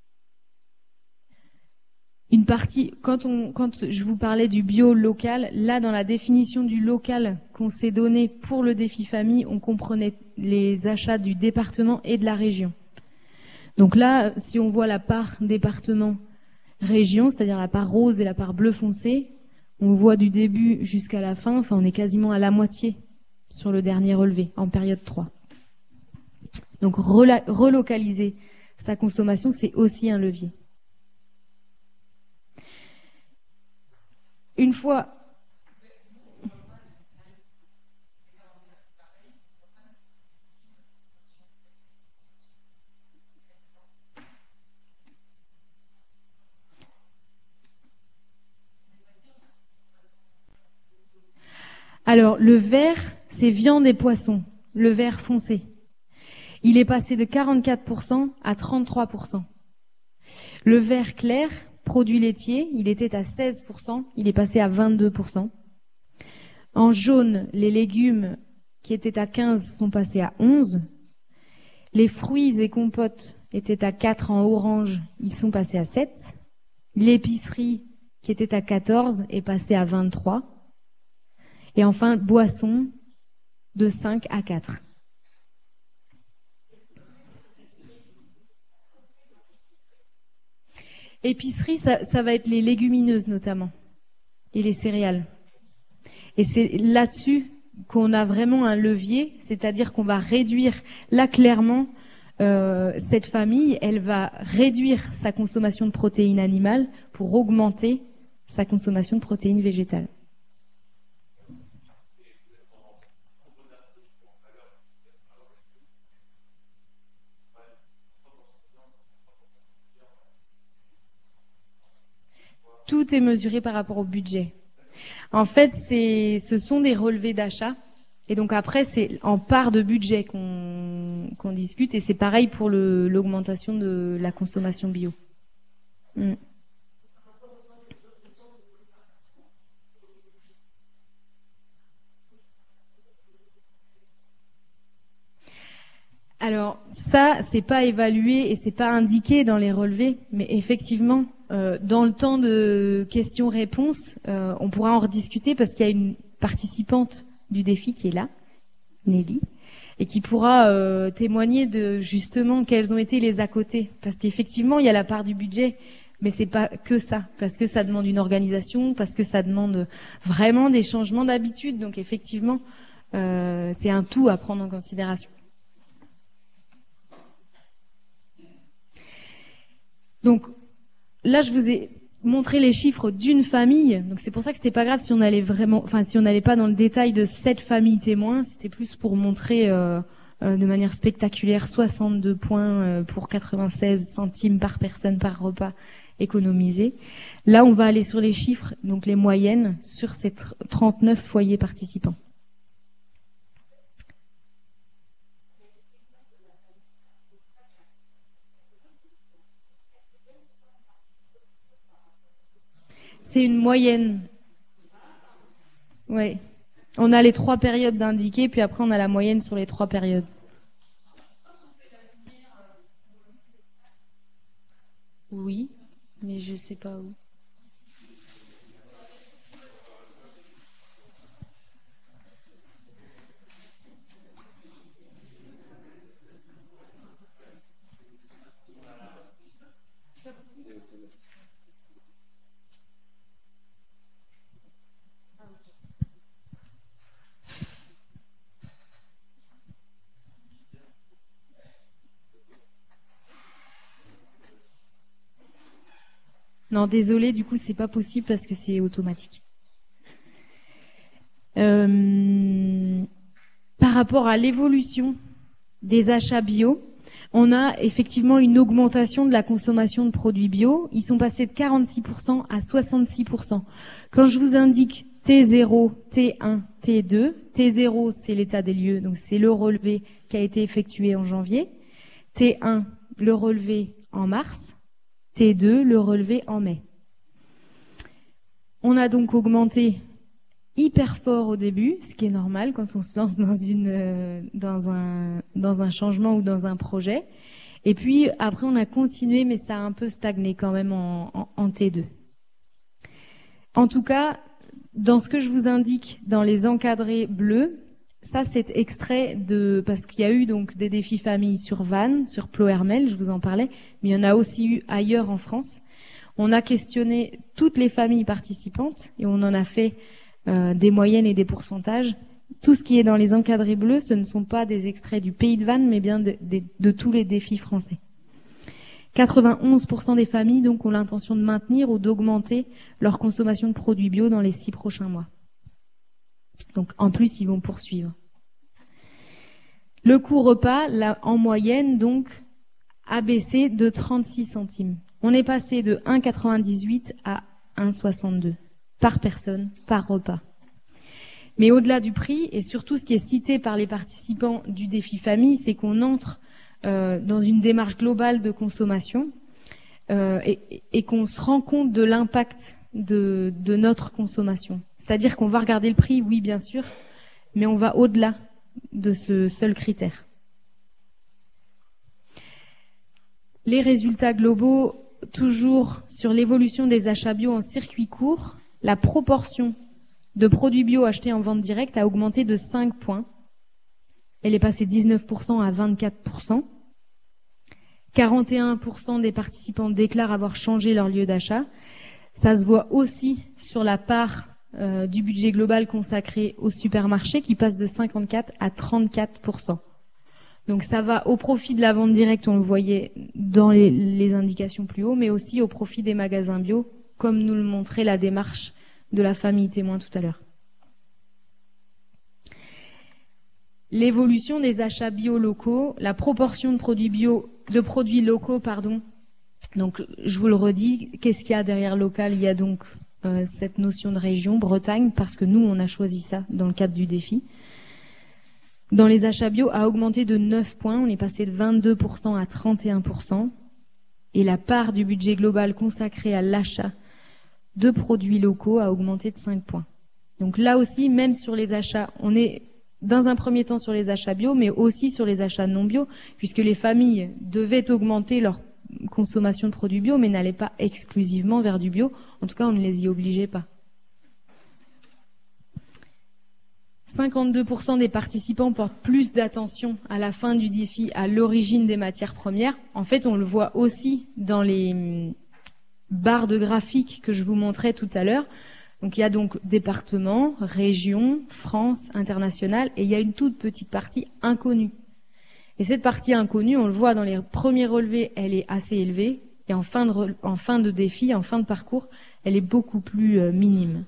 une partie, quand, on, quand je vous parlais du bio local, là dans la définition du local qu'on s'est donné pour le défi famille, on comprenait les achats du département et de la région. Donc là, si on voit la part département-région, c'est-à-dire la part rose et la part bleu foncé, on voit du début jusqu'à la fin, enfin on est quasiment à la moitié sur le dernier relevé, en période trois. Donc rela- relocaliser sa consommation, c'est aussi un levier. Une fois... Alors, le vert, c'est viande et poisson, le vert foncé. Il est passé de quarante-quatre pour cent à trente-trois pour cent. Le vert clair, produits laitiers, il était à seize pour cent, il est passé à vingt-deux pour cent. En jaune, les légumes qui étaient à quinze sont passés à onze. Les fruits et compotes étaient à quatre en orange, ils sont passés à sept. L'épicerie qui était à quatorze est passée à vingt-trois. Et enfin, boisson de cinq à quatre. Épicerie, ça, ça va être les légumineuses notamment et les céréales. Et c'est là-dessus qu'on a vraiment un levier, c'est-à-dire qu'on va réduire, là clairement, euh, cette famille, elle va réduire sa consommation de protéines animales pour augmenter sa consommation de protéines végétales. Tout est mesuré par rapport au budget. En fait, c'est, ce sont des relevés d'achat. Et donc après, c'est en part de budget qu'on, qu'on discute. Et c'est pareil pour le, l'augmentation de la consommation bio. Mm. Alors ça, c'est pas évalué et c'est pas indiqué dans les relevés, mais effectivement, euh, dans le temps de questions-réponses, euh, on pourra en rediscuter parce qu'il y a une participante du défi qui est là, Nelly, et qui pourra euh, témoigner de justement quels ont été les à côté, parce qu'effectivement, il y a la part du budget, mais c'est pas que ça, parce que ça demande une organisation, parce que ça demande vraiment des changements d'habitude, donc effectivement, euh, c'est un tout à prendre en considération. Donc là, je vous ai montré les chiffres d'une famille. Donc c'est pour ça que c'était pas grave si on allait vraiment, enfin si on n'allait pas dans le détail de cette famille témoin. C'était plus pour montrer euh, euh, de manière spectaculaire soixante-deux points euh, pour quatre-vingt-seize centimes par personne par repas économisés. Là, on va aller sur les chiffres, donc les moyennes sur ces trente-neuf foyers participants. C'est une moyenne. Ouais. On a les trois périodes d'indiquées, puis après on a la moyenne sur les trois périodes. Oui, mais je sais pas où. Non, désolé, du coup, c'est pas possible parce que c'est automatique. Euh, par rapport à l'évolution des achats bio, on a effectivement une augmentation de la consommation de produits bio. Ils sont passés de quarante-six pour cent à soixante-six pour cent. Quand je vous indique T zéro, T un, T deux, T zéro, c'est l'état des lieux, donc c'est le relevé qui a été effectué en janvier. T un, le relevé en mars. T deux, le relevé en mai. On a donc augmenté hyper fort au début, ce qui est normal quand on se lance dans une euh, dans un dans un changement ou dans un projet. Et puis après on a continué, mais ça a un peu stagné quand même en, en, en T deux. En tout cas, dans ce que je vous indique dans les encadrés bleus, ça c'est extrait de parce qu'il y a eu donc des défis famille sur Vannes, sur Plohermel, je vous en parlais, mais il y en a aussi eu ailleurs en France. On a questionné toutes les familles participantes et on en a fait Euh, des moyennes et des pourcentages. Tout ce qui est dans les encadrés bleus, ce ne sont pas des extraits du pays de Vannes, mais bien de, de, de tous les défis français. quatre-vingt-onze pour cent des familles donc ont l'intention de maintenir ou d'augmenter leur consommation de produits bio dans les six prochains mois. Donc en plus, ils vont poursuivre. Le coût repas, là, en moyenne, donc, a baissé de trente-six centimes. On est passé de un virgule quatre-vingt-dix-huit à un virgule soixante-deux. Par personne, par repas. Mais au-delà du prix, et surtout ce qui est cité par les participants du défi famille, c'est qu'on entre euh, dans une démarche globale de consommation euh, et, et qu'on se rend compte de l'impact de, de notre consommation. C'est-à-dire qu'on va regarder le prix, oui bien sûr, mais on va au-delà de ce seul critère. Les résultats globaux, toujours sur l'évolution des achats bio en circuit court, la proportion de produits bio achetés en vente directe a augmenté de cinq points. Elle est passée de dix-neuf pour cent à vingt-quatre pour cent. quarante et un pour cent des participants déclarent avoir changé leur lieu d'achat. Ça se voit aussi sur la part euh, du budget global consacré au supermarché qui passe de cinquante-quatre à trente-quatre pour cent. Donc ça va au profit de la vente directe, on le voyait dans les, les indications plus haut, mais aussi au profit des magasins bio, comme nous le montrait la démarche de la famille témoin tout à l'heure. L'évolution des achats bio locaux, la proportion de produits bio, de produits locaux, pardon. Donc, je vous le redis, qu'est-ce qu'il y a derrière local? Il y a donc euh, cette notion de région, Bretagne, parce que nous, on a choisi ça dans le cadre du défi. Dans les achats bio, a augmenté de neuf points. On est passé de vingt-deux pour cent à trente et un pour cent. Et la part du budget global consacré à l'achat de produits locaux a augmenté de cinq points. Donc là aussi, même sur les achats, on est dans un premier temps sur les achats bio, mais aussi sur les achats non bio, puisque les familles devaient augmenter leur consommation de produits bio, mais n'allaient pas exclusivement vers du bio. En tout cas, on ne les y obligeait pas. cinquante-deux pour cent des participants portent plus d'attention à la fin du défi à l'origine des matières premières. En fait, on le voit aussi dans les barres de graphique que je vous montrais tout à l'heure. Donc il y a donc département, région, France, international, et il y a une toute petite partie inconnue. Et cette partie inconnue, on le voit dans les premiers relevés, elle est assez élevée, et en fin de, en fin de défi, en fin de parcours, elle est beaucoup plus euh, minime.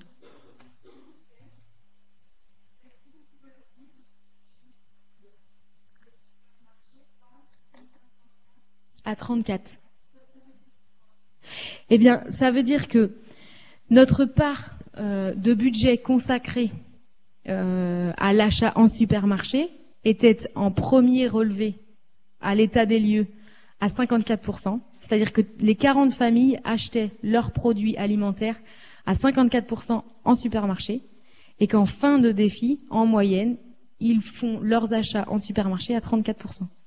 À trente-quatre. Eh bien, ça veut dire que notre part euh, de budget consacré euh, à l'achat en supermarché était en premier relevé à l'état des lieux à cinquante-quatre pour cent. C'est-à-dire que les quarante familles achetaient leurs produits alimentaires à cinquante-quatre pour cent en supermarché et qu'en fin de défi, en moyenne, ils font leurs achats en supermarché à trente-quatre pour cent.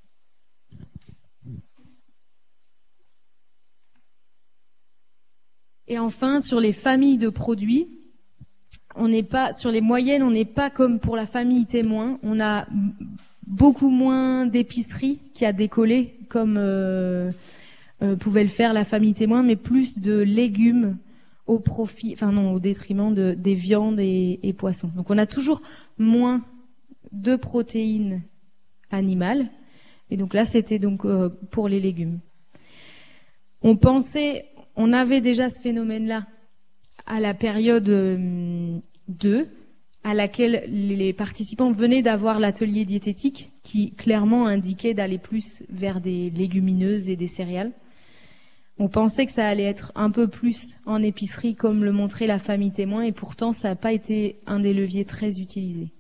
Et enfin, sur les familles de produits, on n'est pas, sur les moyennes, on n'est pas comme pour la famille témoin. On a beaucoup moins d'épicerie qui a décollé, comme euh, euh, pouvait le faire la famille témoin, mais plus de légumes au profit, enfin non, au détriment de, des viandes et, et poissons. Donc on a toujours moins de protéines animales. Et donc là, c'était donc euh, pour les légumes. On pensait on avait déjà ce phénomène-là à la période deux, à laquelle les participants venaient d'avoir l'atelier diététique, qui clairement indiquait d'aller plus vers des légumineuses et des céréales. On pensait que ça allait être un peu plus en épicerie, comme le montrait la famille témoin, et pourtant ça n'a pas été un des leviers très utilisés.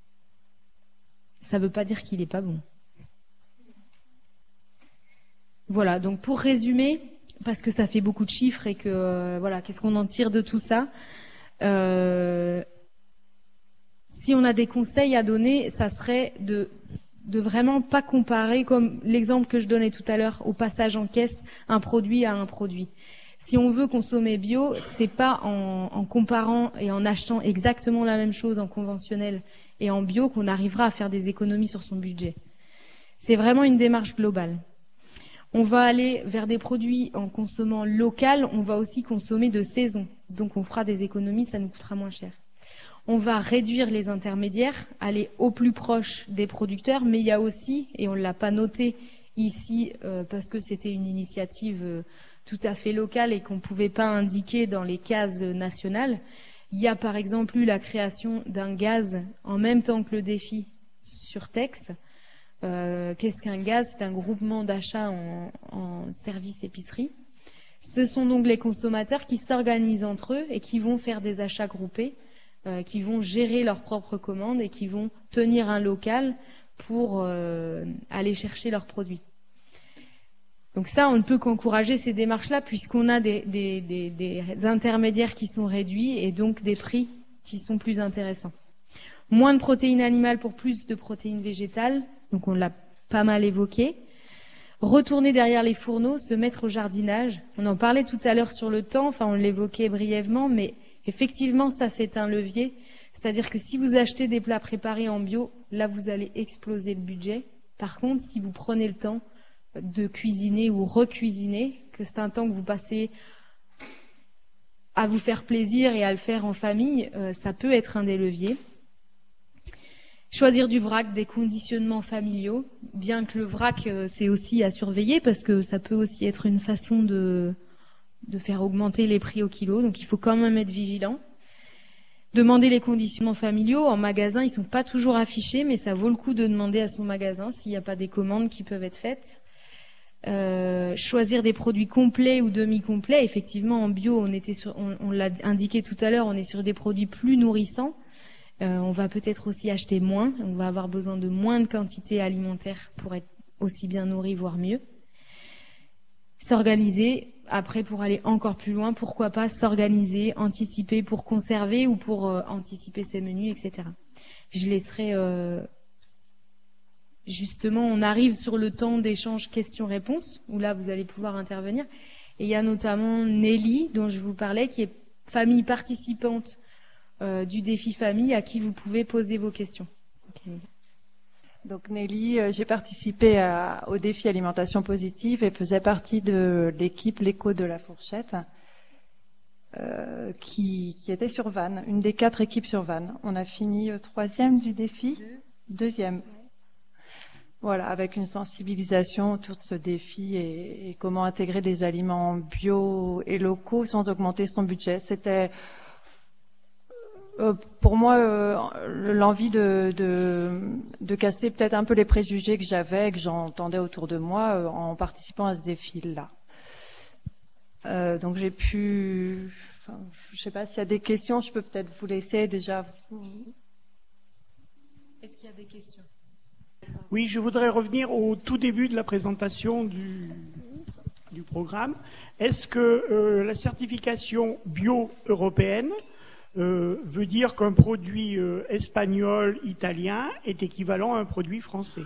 Ça ne veut pas dire qu'il n'est pas bon. Voilà, donc pour résumer, parce que ça fait beaucoup de chiffres et que euh, voilà, qu'est-ce qu'on en tire de tout ça, euh, si on a des conseils à donner, ça serait de de vraiment pas comparer, comme l'exemple que je donnais tout à l'heure, au passage en caisse, un produit à un produit. Si on veut consommer bio, c'est pas en, en comparant et en achetant exactement la même chose en conventionnel et en bio qu'on arrivera à faire des économies sur son budget. C'est vraiment une démarche globale. On va aller vers des produits en consommant local, on va aussi consommer de saison. Donc on fera des économies, ça nous coûtera moins cher. On va réduire les intermédiaires, aller au plus proche des producteurs, mais il y a aussi, et on ne l'a pas noté ici euh, parce que c'était une initiative euh, tout à fait locale et qu'on ne pouvait pas indiquer dans les cases nationales, il y a par exemple eu la création d'un gaz en même temps que le défi sur Tex. Euh, qu'est-ce qu'un gaz? C'est un groupement d'achat en, en service épicerie. Ce sont donc les consommateurs qui s'organisent entre eux et qui vont faire des achats groupés, euh, qui vont gérer leurs propres commandes et qui vont tenir un local pour euh, aller chercher leurs produits. Donc ça, on ne peut qu'encourager ces démarches-là puisqu'on a des, des, des, des intermédiaires qui sont réduits et donc des prix qui sont plus intéressants. Moins de protéines animales pour plus de protéines végétales. Donc on l'a pas mal évoqué. Retourner derrière les fourneaux, se mettre au jardinage. On en parlait tout à l'heure sur le temps, enfin on l'évoquait brièvement, mais effectivement ça c'est un levier. C'est-à-dire que si vous achetez des plats préparés en bio, là vous allez exploser le budget. Par contre, si vous prenez le temps de cuisiner ou recuisiner, que c'est un temps que vous passez à vous faire plaisir et à le faire en famille, euh, ça peut être un des leviers. Choisir du vrac, des conditionnements familiaux, bien que le vrac, euh, c'est aussi à surveiller parce que ça peut aussi être une façon de, de faire augmenter les prix au kilo, donc il faut quand même être vigilant. Demander les conditionnements familiaux, en magasin, ils sont pas toujours affichés, mais ça vaut le coup de demander à son magasin s'il n'y a pas des commandes qui peuvent être faites. Euh, choisir des produits complets ou demi-complets, effectivement en bio, on, était sur, on, on l'a indiqué tout à l'heure, on est sur des produits plus nourrissants. Euh, on va peut-être aussi acheter moins, on va avoir besoin de moins de quantité alimentaire pour être aussi bien nourri, voire mieux. S'organiser, après pour aller encore plus loin, pourquoi pas s'organiser, anticiper pour conserver ou pour euh, anticiper ses menus, et cetera. Je laisserai, euh, justement, on arrive sur le temps d'échange questions-réponses, où là vous allez pouvoir intervenir. Et il y a notamment Nelly, dont je vous parlais, qui est famille participante Euh, du défi famille à qui vous pouvez poser vos questions. Okay. Donc Nelly, euh, j'ai participé à, au défi alimentation positive et faisais partie de l'équipe l'écho de la fourchette euh, qui, qui était sur Vannes, une des quatre équipes sur Vannes. On a fini euh, troisième du défi, Deux. deuxième. Ouais. Voilà, avec une sensibilisation autour de ce défi et, et comment intégrer des aliments bio et locaux sans augmenter son budget. C'était Euh, pour moi, euh, l'envie de, de, de casser peut-être un peu les préjugés que j'avais, que j'entendais autour de moi euh, en participant à ce défi-là. Euh, donc j'ai pu... Enfin, je ne sais pas s'il y a des questions, je peux peut-être vous laisser déjà... Est-ce qu'il y a des questions? Oui, je voudrais revenir au tout début de la présentation du, du programme. Est-ce que euh, la certification bio européenne Euh, veut dire qu'un produit euh, espagnol, italien est équivalent à un produit français?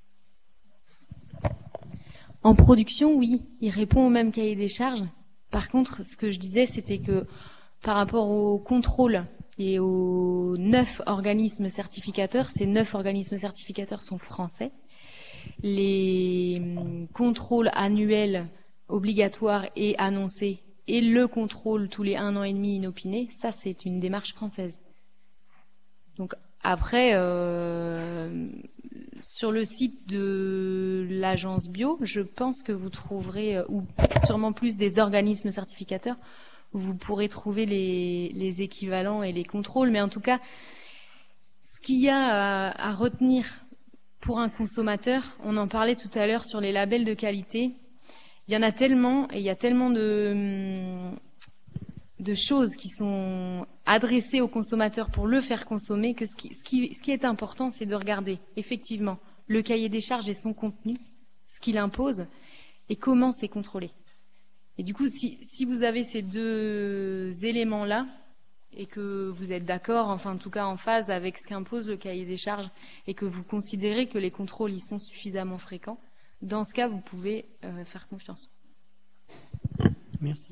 En production, oui, il répond au même cahier des charges. Par contre, ce que je disais, c'était que par rapport au contrôle et aux neuf organismes certificateurs, ces neuf organismes certificateurs sont français. Les contrôles annuels obligatoires et annoncés et le contrôle tous les un an et demi inopiné, ça c'est une démarche française. Donc après, euh, sur le site de l'agence bio, je pense que vous trouverez, ou sûrement plus des organismes certificateurs, où vous pourrez trouver les, les équivalents et les contrôles. Mais en tout cas, ce qu'il y a à, à retenir pour un consommateur, on en parlait tout à l'heure sur les labels de qualité, il y en a tellement, et il y a tellement de, de choses qui sont adressées au consommateur pour le faire consommer, que ce qui, ce qui, ce qui est important, c'est de regarder effectivement le cahier des charges et son contenu, ce qu'il impose, et comment c'est contrôlé. Et du coup, si, si vous avez ces deux éléments-là, et que vous êtes d'accord, enfin en tout cas en phase avec ce qu'impose le cahier des charges, et que vous considérez que les contrôles y sont suffisamment fréquents, dans ce cas, vous pouvez euh, faire confiance. Merci.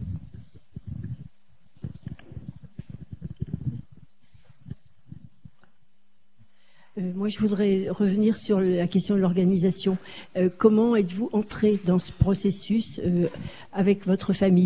Euh, moi, je voudrais revenir sur la question de l'organisation. Euh, comment êtes-vous entré dans ce processus euh, avec votre famille ?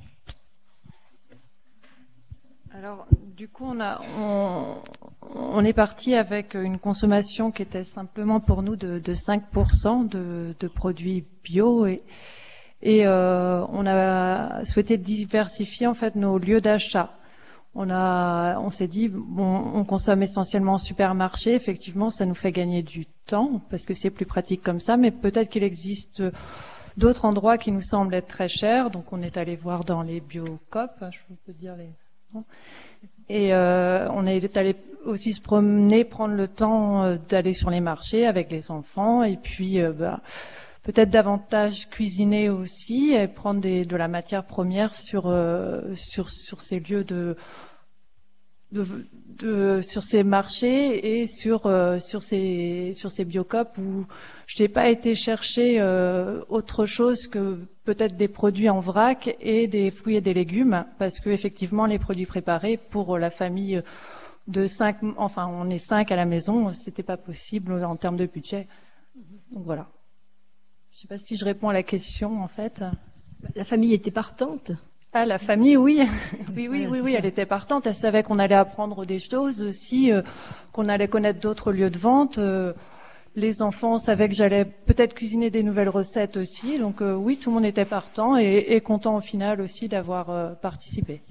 Alors, du coup, on, a, on, on est parti avec une consommation qui était simplement pour nous de, de cinq pour cent de, de produits bio et, et euh, on a souhaité diversifier en fait nos lieux d'achat. On a, on s'est dit, bon, on consomme essentiellement en supermarché. Effectivement, ça nous fait gagner du temps parce que c'est plus pratique comme ça. Mais peut-être qu'il existe d'autres endroits qui nous semblent être très chers. Donc, on est allé voir dans les Biocoop. Je peux dire les. Et euh, on est allé aussi se promener, prendre le temps d'aller sur les marchés avec les enfants. Et puis, euh, bah, peut-être davantage cuisiner aussi et prendre des, de la matière première sur euh, sur sur ces lieux de, de, de sur ces marchés et sur euh, sur ces sur ces Biocoop où je n'ai pas été chercher euh, autre chose que peut-être des produits en vrac et des fruits et des légumes parce que effectivement les produits préparés pour la famille de cinq, enfin on est cinq à la maison, c'était pas possible en termes de budget. Donc voilà. Je sais pas si je réponds à la question, en fait. La famille était partante? Ah, la famille, oui. Oui, oui, oui, oui, elle était partante. Elle savait qu'on allait apprendre des choses aussi, euh, qu'on allait connaître d'autres lieux de vente. Euh, les enfants savaient que j'allais peut-être cuisiner des nouvelles recettes aussi. Donc euh, oui, tout le monde était partant et, et content au final aussi d'avoir euh, participé.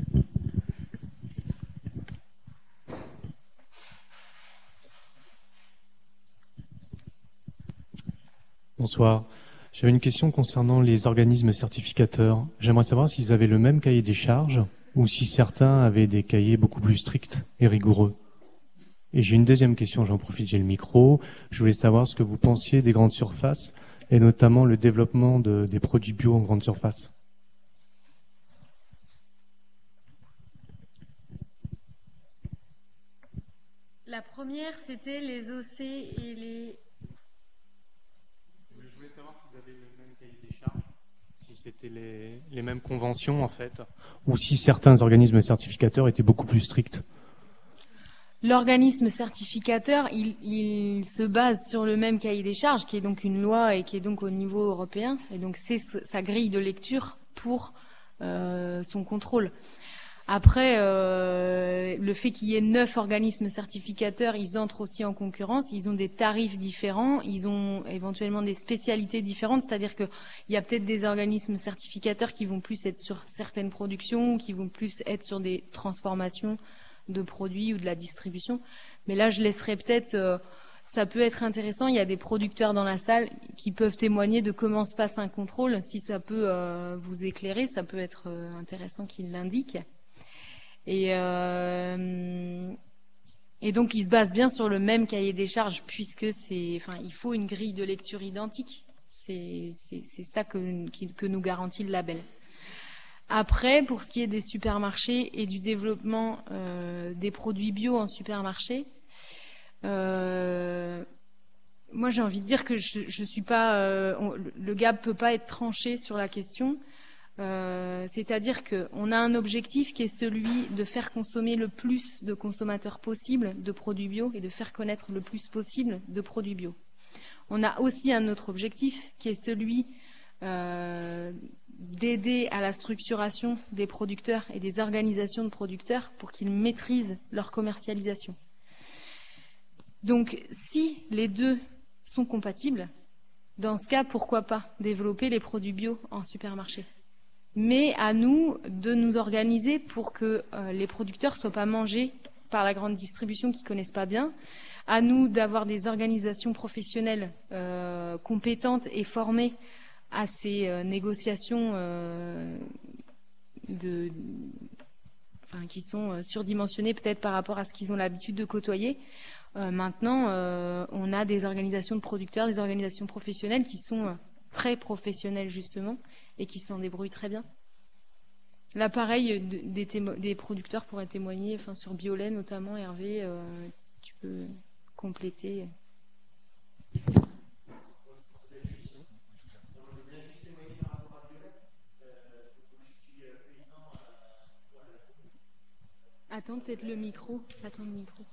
Bonsoir. J'avais une question concernant les organismes certificateurs. J'aimerais savoir s'ils avaient le même cahier des charges ou si certains avaient des cahiers beaucoup plus stricts et rigoureux. Et j'ai une deuxième question, j'en profite, j'ai le micro. Je voulais savoir ce que vous pensiez des grandes surfaces et notamment le développement de, des produits bio en grande surface. La première, c'était les O C et les... Je voulais savoir s'ils avaient le même cahier des charges, si c'était les, les mêmes conventions en fait, ou si certains organismes certificateurs étaient beaucoup plus stricts. L'organisme certificateur, il, il se base sur le même cahier des charges, qui est donc une loi et qui est donc au niveau européen, et donc c'est sa grille de lecture pour euh, son contrôle. Après, euh, le fait qu'il y ait neuf organismes certificateurs, ils entrent aussi en concurrence, ils ont des tarifs différents, ils ont éventuellement des spécialités différentes, c'est-à-dire qu'il y a peut-être des organismes certificateurs qui vont plus être sur certaines productions, qui vont plus être sur des transformations de produits ou de la distribution. Mais là, je laisserai peut-être... Euh, ça peut être intéressant, il y a des producteurs dans la salle qui peuvent témoigner de comment se passe un contrôle. Si ça peut euh, vous éclairer, ça peut être euh, intéressant qu'ils l'indiquent. Et, euh, et donc, il se base bien sur le même cahier des charges, puisque c'est, enfin, il faut une grille de lecture identique. C'est, c'est, c'est ça que, que nous garantit le label. Après, pour ce qui est des supermarchés et du développement euh, des produits bio en supermarché, euh, moi, j'ai envie de dire que je, je suis pas, euh, on, le gap peut pas être tranché sur la question. Euh, c'est-à-dire qu'on a un objectif qui est celui de faire consommer le plus de consommateurs possible de produits bio et de faire connaître le plus possible de produits bio. On a aussi un autre objectif qui est celui euh, d'aider à la structuration des producteurs et des organisations de producteurs pour qu'ils maîtrisent leur commercialisation. Donc, si les deux sont compatibles, dans ce cas, pourquoi pas développer les produits bio en supermarché? Mais à nous de nous organiser pour que euh, les producteurs soient pas mangés par la grande distribution qui connaissent pas bien. À nous d'avoir des organisations professionnelles euh, compétentes et formées à ces euh, négociations euh, de, enfin, qui sont surdimensionnées peut-être par rapport à ce qu'ils ont l'habitude de côtoyer. Euh, maintenant, euh, on a des organisations de producteurs, des organisations professionnelles qui sont euh, très professionnelles justement et qui s'en débrouillent très bien. Là, pareil, des, des producteurs pourraient témoigner, enfin sur Biolay notamment. Hervé, euh, tu peux compléter. Attends peut-être le micro. Attends le micro.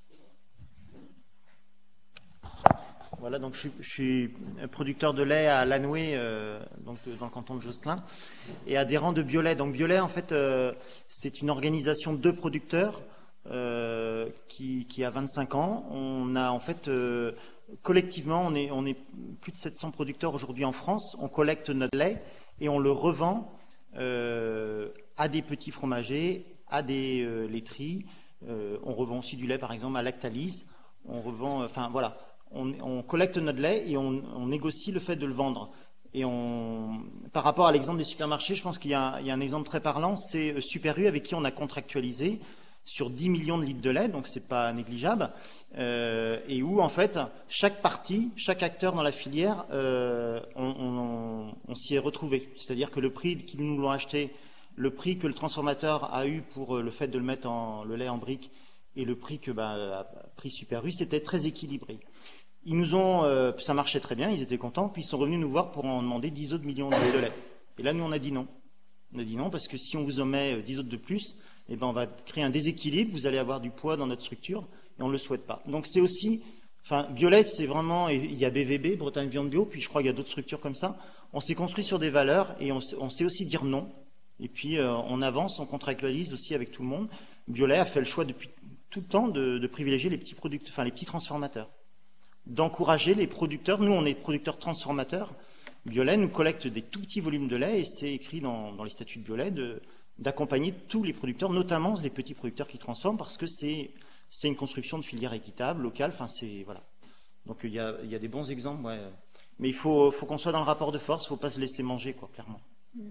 Voilà, donc je, je suis producteur de lait à Lanoué, euh, donc dans le canton de Josselin, et adhérent de Biolay. Donc Biolay, en fait, euh, c'est une organisation de producteurs euh, qui, qui a vingt-cinq ans. On a en fait euh, collectivement, on est, on est plus de sept cents producteurs aujourd'hui en France. On collecte notre lait et on le revend euh, à des petits fromagers, à des euh, laiteries. Euh, on revend aussi du lait, par exemple, à Lactalis. On revend, enfin euh, voilà. On, on collecte notre lait et on, on négocie le fait de le vendre. Et on, par rapport à l'exemple des supermarchés, je pense qu'il y a, il y a un exemple très parlant, c'est Super U avec qui on a contractualisé sur dix millions de litres de lait, donc c'est pas négligeable, euh, et où en fait chaque partie, chaque acteur dans la filière, euh, on, on, on s'y est retrouvé. C'est-à-dire que le prix qu'ils nous l'ont acheté, le prix que le transformateur a eu pour le fait de le mettre en, le lait en brique, et le prix que bah, a pris Super U, c'était très équilibré. Ils nous ont, euh, ça marchait très bien, ils étaient contents, puis ils sont revenus nous voir pour en demander dix autres millions de lait. Et là, nous, on a dit non. On a dit non, parce que si on vous en met dix autres de plus, eh ben, on va créer un déséquilibre, vous allez avoir du poids dans notre structure, et on ne le souhaite pas. Donc c'est aussi, enfin, Biolay, c'est vraiment, il y a B V B, Bretagne Viande Bio, puis je crois qu'il y a d'autres structures comme ça. On s'est construit sur des valeurs, et on, on sait aussi dire non. Et puis, euh, on avance, on contractualise aussi avec tout le monde. Biolay a fait le choix depuis tout le temps de, de privilégier les petits producteurs, enfin, les petits transformateurs. D'encourager les producteurs. Nous, on est producteurs transformateurs. Biolay nous collecte des tout petits volumes de lait et c'est écrit dans, dans les statuts de Biolay de, d'accompagner tous les producteurs, notamment les petits producteurs qui transforment, parce que c'est, c'est une construction de filière équitable, locale. Enfin, c'est voilà. Donc il y a, il y a des bons exemples, ouais. Mais il faut, faut qu'on soit dans le rapport de force. Il ne faut pas se laisser manger, quoi, clairement.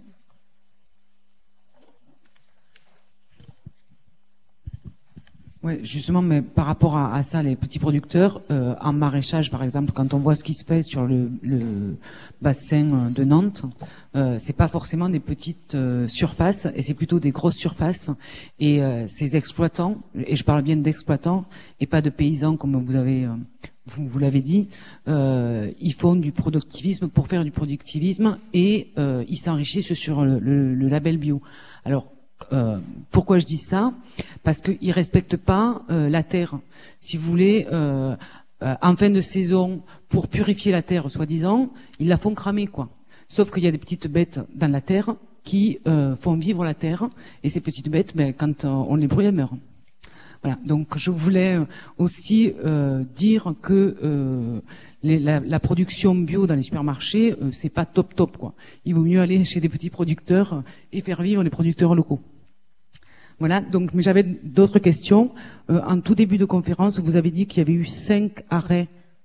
Oui, justement, mais par rapport à, à ça, les petits producteurs, euh, en maraîchage, par exemple, quand on voit ce qui se fait sur le, le bassin de Nantes, euh, c'est pas forcément des petites euh, surfaces, et c'est plutôt des grosses surfaces. Et euh, ces exploitants, et je parle bien d'exploitants, et pas de paysans, comme vous avez, euh, vous, vous l'avez dit, euh, ils font du productivisme pour faire du productivisme, et euh, ils s'enrichissent sur le, le, le label bio. Alors, Euh, pourquoi je dis ça? Parce qu'ils respectent pas euh, la terre. Si vous voulez, euh, euh, en fin de saison, pour purifier la terre, soi-disant, ils la font cramer, quoi. Sauf qu'il y a des petites bêtes dans la terre qui euh, font vivre la terre, et ces petites bêtes, ben, quand euh, on les brûle, elles meurent. Voilà. Donc, je voulais aussi euh, dire que euh, les, la, la production bio dans les supermarchés, euh, c'est pas top top, quoi. Il vaut mieux aller chez des petits producteurs et faire vivre les producteurs locaux. Voilà. Donc, mais j'avais d'autres questions. Euh, en tout début de conférence, vous avez dit qu'il y avait eu cinq arrêts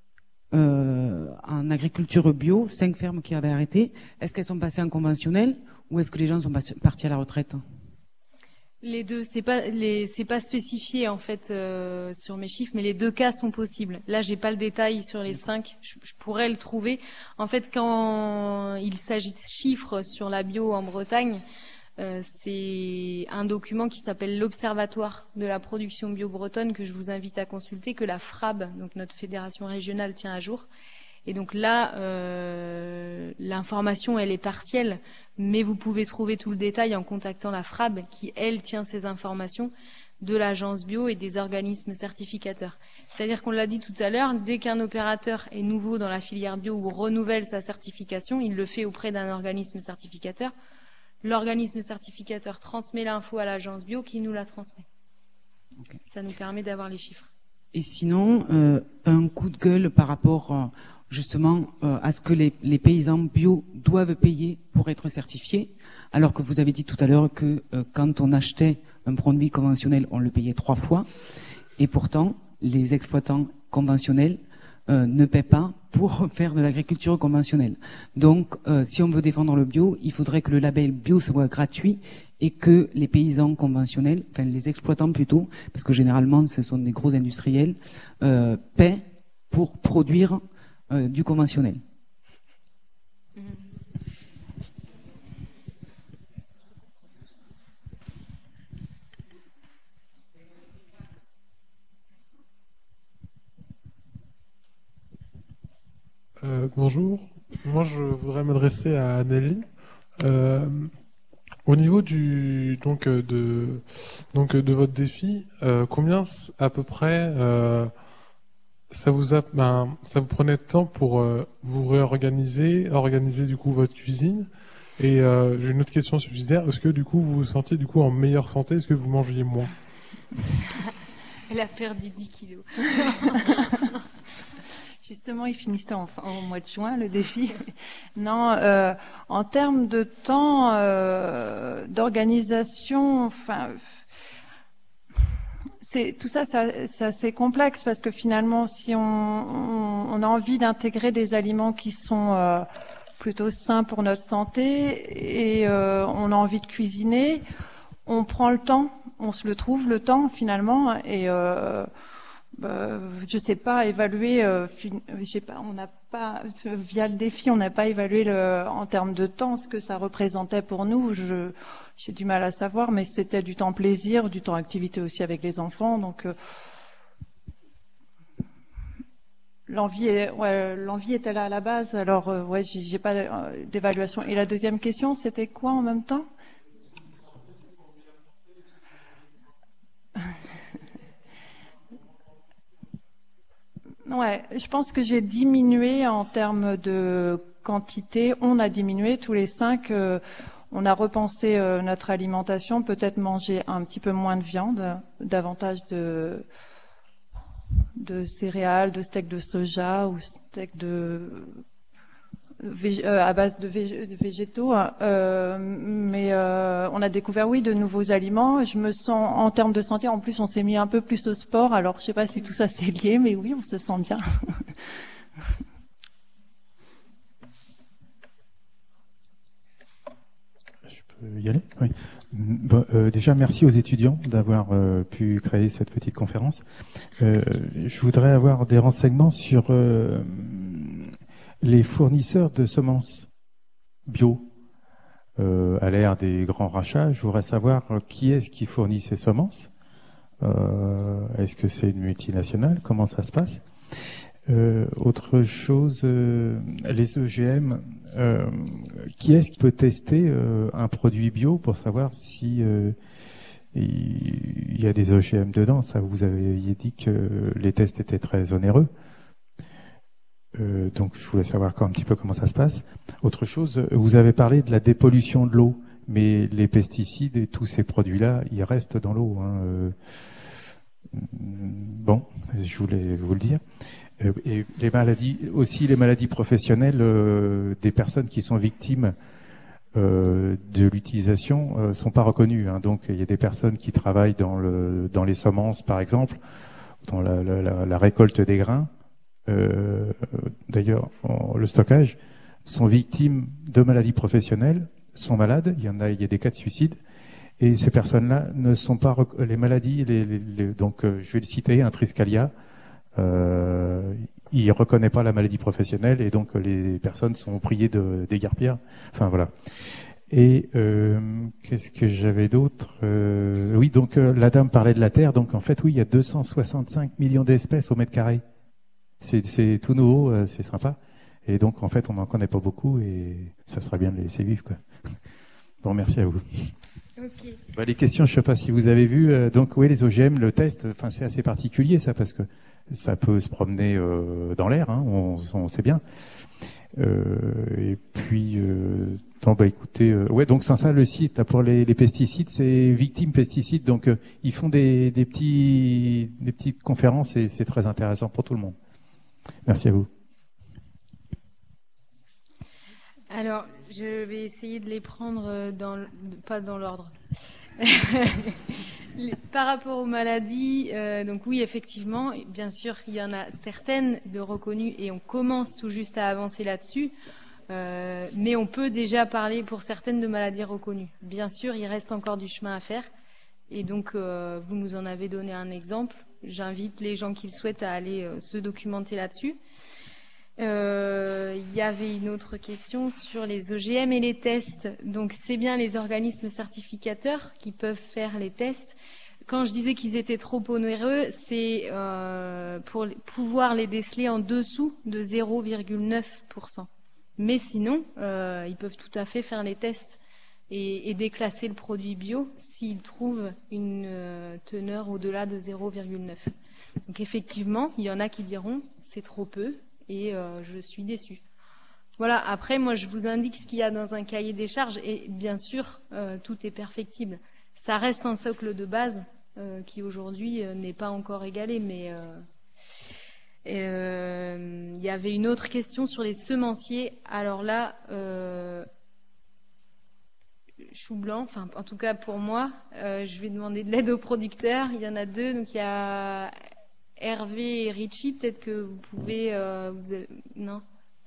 euh, en agriculture bio, cinq fermes qui avaient arrêté. Est-ce qu'elles sont passées en conventionnel ou est-ce que les gens sont partis à la retraite? Les deux, c'est pas les, c'est pas spécifié en fait euh, sur mes chiffres, mais les deux cas sont possibles. Là, j'ai pas le détail sur les cinq. Je, je pourrais le trouver. En fait, quand il s'agit de chiffres sur la bio en Bretagne, euh, c'est un document qui s'appelle l'Observatoire de la production bio bretonne que je vous invite à consulter, que la F R A B, donc notre fédération régionale, tient à jour. Et donc là, euh, l'information, elle est partielle, mais vous pouvez trouver tout le détail en contactant la F R A B, qui, elle, tient ces informations de l'agence bio et des organismes certificateurs. C'est-à-dire qu'on l'a dit tout à l'heure, dès qu'un opérateur est nouveau dans la filière bio ou renouvelle sa certification, il le fait auprès d'un organisme certificateur. L'organisme certificateur transmet l'info à l'agence bio qui nous la transmet. Okay. Ça nous permet d'avoir les chiffres. Et sinon, euh, un coup de gueule par rapport euh, justement euh, à ce que les, les paysans bio doivent payer pour être certifiés, alors que vous avez dit tout à l'heure que euh, quand on achetait un produit conventionnel, on le payait trois fois, et pourtant les exploitants conventionnels euh, ne paient pas pour faire de l'agriculture conventionnelle. Donc, euh, si on veut défendre le bio, il faudrait que le label bio soit gratuit et que les paysans conventionnels, enfin les exploitants plutôt, parce que généralement ce sont des gros industriels, euh, paient pour produire euh, du conventionnel. Euh, bonjour, moi je voudrais m'adresser à Nelly. Euh, au niveau du donc de donc de votre défi, euh, combien à peu près euh, ça vous a ben, ça vous prenait de temps pour euh, vous réorganiser, organiser du coup votre cuisine? Et euh, j'ai une autre question subsidiaire. Est-ce que du coup vous vous sentiez du coup en meilleure santé? Est-ce que vous mangiez moins? Elle a perdu dix kilos. Justement, il finissait en, en mois de juin, le défi. Non, euh, en termes de temps, euh, d'organisation, enfin, c'est tout ça, ça c'est assez complexe parce que finalement, si on, on, on a envie d'intégrer des aliments qui sont euh, plutôt sains pour notre santé et euh, on a envie de cuisiner, on prend le temps, on se le trouve le temps finalement et euh, Euh, je sais pas évaluer. Euh, je sais pas. On n'a pas via le défi, on n'a pas évalué le, en termes de temps ce que ça représentait pour nous. Je, j'ai du mal à savoir, mais c'était du temps plaisir, du temps activité aussi avec les enfants. Donc euh, l'envie, est, ouais, l'envie était là à la base. Alors euh, ouais, j'ai, j'ai pas d'évaluation. Et la deuxième question, c'était quoi en même temps? Ouais, je pense que j'ai diminué en termes de quantité. On a diminué tous les cinq. Euh, on a repensé euh, notre alimentation, peut-être manger un petit peu moins de viande, davantage de de céréales, de steak de soja ou steak de Vég- euh, à base de, vég- de végétaux, euh, mais euh, on a découvert oui de nouveaux aliments. Je me sens en termes de santé, en plus on s'est mis un peu plus au sport, alors je sais pas si tout ça c'est lié, mais oui on se sent bien. Je peux y aller? Oui. Bon, euh, déjà merci aux étudiants d'avoir euh, pu créer cette petite conférence. Euh, je voudrais avoir des renseignements sur euh, les fournisseurs de semences bio. Euh, à l'ère des grands rachats, je voudrais savoir qui est-ce qui fournit ces semences. Euh, est-ce que c'est une multinationale? Comment ça se passe? euh, Autre chose, euh, les O G M. Euh, qui est-ce qui peut tester euh, un produit bio pour savoir si euh, il y a des O G M dedans? Ça, vous aviez dit que les tests étaient très onéreux. Euh, donc je voulais savoir un petit peu comment ça se passe. Autre chose, vous avez parlé de la dépollution de l'eau, mais les pesticides et tous ces produits-là, ils restent dans l'eau. Hein. Euh, bon, je voulais vous le dire. Euh, et les maladies, aussi les maladies professionnelles euh, des personnes qui sont victimes euh, de l'utilisation euh, sont pas reconnues. Hein. Donc il y a des personnes qui travaillent dans le dans les semences, par exemple, dans la, la, la, la récolte des grains. Euh, d'ailleurs, en, le stockage, sont victimes de maladies professionnelles, sont malades, il y en a, il y a des cas de suicide, et ces personnes-là ne sont pas les maladies, les, les, les, donc euh, je vais le citer, un Triscalia, euh, il reconnaît pas la maladie professionnelle, et donc les personnes sont priées de déguerpir. Enfin voilà. Et euh, qu'est-ce que j'avais d'autre? euh, Oui, donc euh, la dame parlait de la Terre, donc en fait oui, il y a deux cent soixante-cinq millions d'espèces au mètre carré. C'est, c'est tout nouveau, euh, c'est sympa. Et donc, en fait, on n'en connaît pas beaucoup et ça serait bien de les laisser vivre, quoi. Bon, merci à vous. Okay. Bah, les questions, je ne sais pas si vous avez vu. Euh, donc, oui, les O G M, le test, enfin, c'est assez particulier, ça, parce que ça peut se promener euh, dans l'air, hein, on, on sait bien. Euh, et puis, euh, Non, bah écoutez, euh, ouais, donc sans ça, le site là, pour les, les pesticides, c'est Victime Pesticides, donc euh, ils font des, des petits, des petites conférences et c'est très intéressant pour tout le monde. Merci à vous. Alors, je vais essayer de les prendre dans, pas dans l'ordre. Par rapport aux maladies, euh, donc oui, effectivement, bien sûr, il y en a certaines de reconnues et on commence tout juste à avancer là-dessus. Euh, mais on peut déjà parler pour certaines de maladies reconnues. Bien sûr, il reste encore du chemin à faire. Et donc, euh, vous nous en avez donné un exemple. J'invite les gens qui le souhaitent à aller euh, se documenter là-dessus. Euh, il y avait une autre question sur les O G M et les tests. Donc, c'est bien les organismes certificateurs qui peuvent faire les tests. Quand je disais qu'ils étaient trop onéreux, c'est euh, pour pouvoir les déceler en dessous de zéro virgule neuf pour cent. Mais sinon, euh, ils peuvent tout à fait faire les tests et, et déclasser le produit bio s'ils trouvent une euh, teneur au-delà de zéro virgule neuf. Donc effectivement, il y en a qui diront c'est trop peu et euh, je suis déçue. Voilà, après moi je vous indique ce qu'il y a dans un cahier des charges et bien sûr euh, tout est perfectible. Ça reste un socle de base euh, qui aujourd'hui euh, n'est pas encore égalé, mais... Euh, Il euh, y avait une autre question sur les semenciers. Alors là, euh, chou blanc, enfin en tout cas pour moi, euh, je vais demander de l'aide aux producteurs. Il y en a deux, donc il y a Hervé et Richie. Peut-être que vous pouvez, euh, vous avez, non.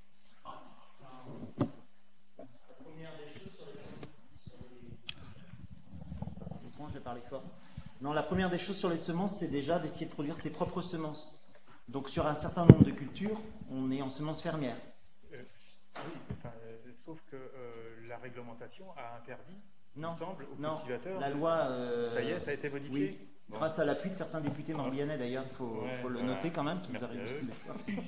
Je vais parler fort. Non, la première des choses sur les semences, c'est déjà d'essayer de produire ses propres semences. Donc sur un certain nombre de cultures, on est en semences fermières. Euh, oui, enfin, euh, sauf que euh, la réglementation a interdit, non, il semble, aux non, cultivateurs. La loi. Euh, ça y est, ça a été modifié. Oui, bon. Grâce à l'appui de certains députés morbihanais d'ailleurs, il faut, ouais, faut le voilà. noter quand même. Qu'ils Merci arrivent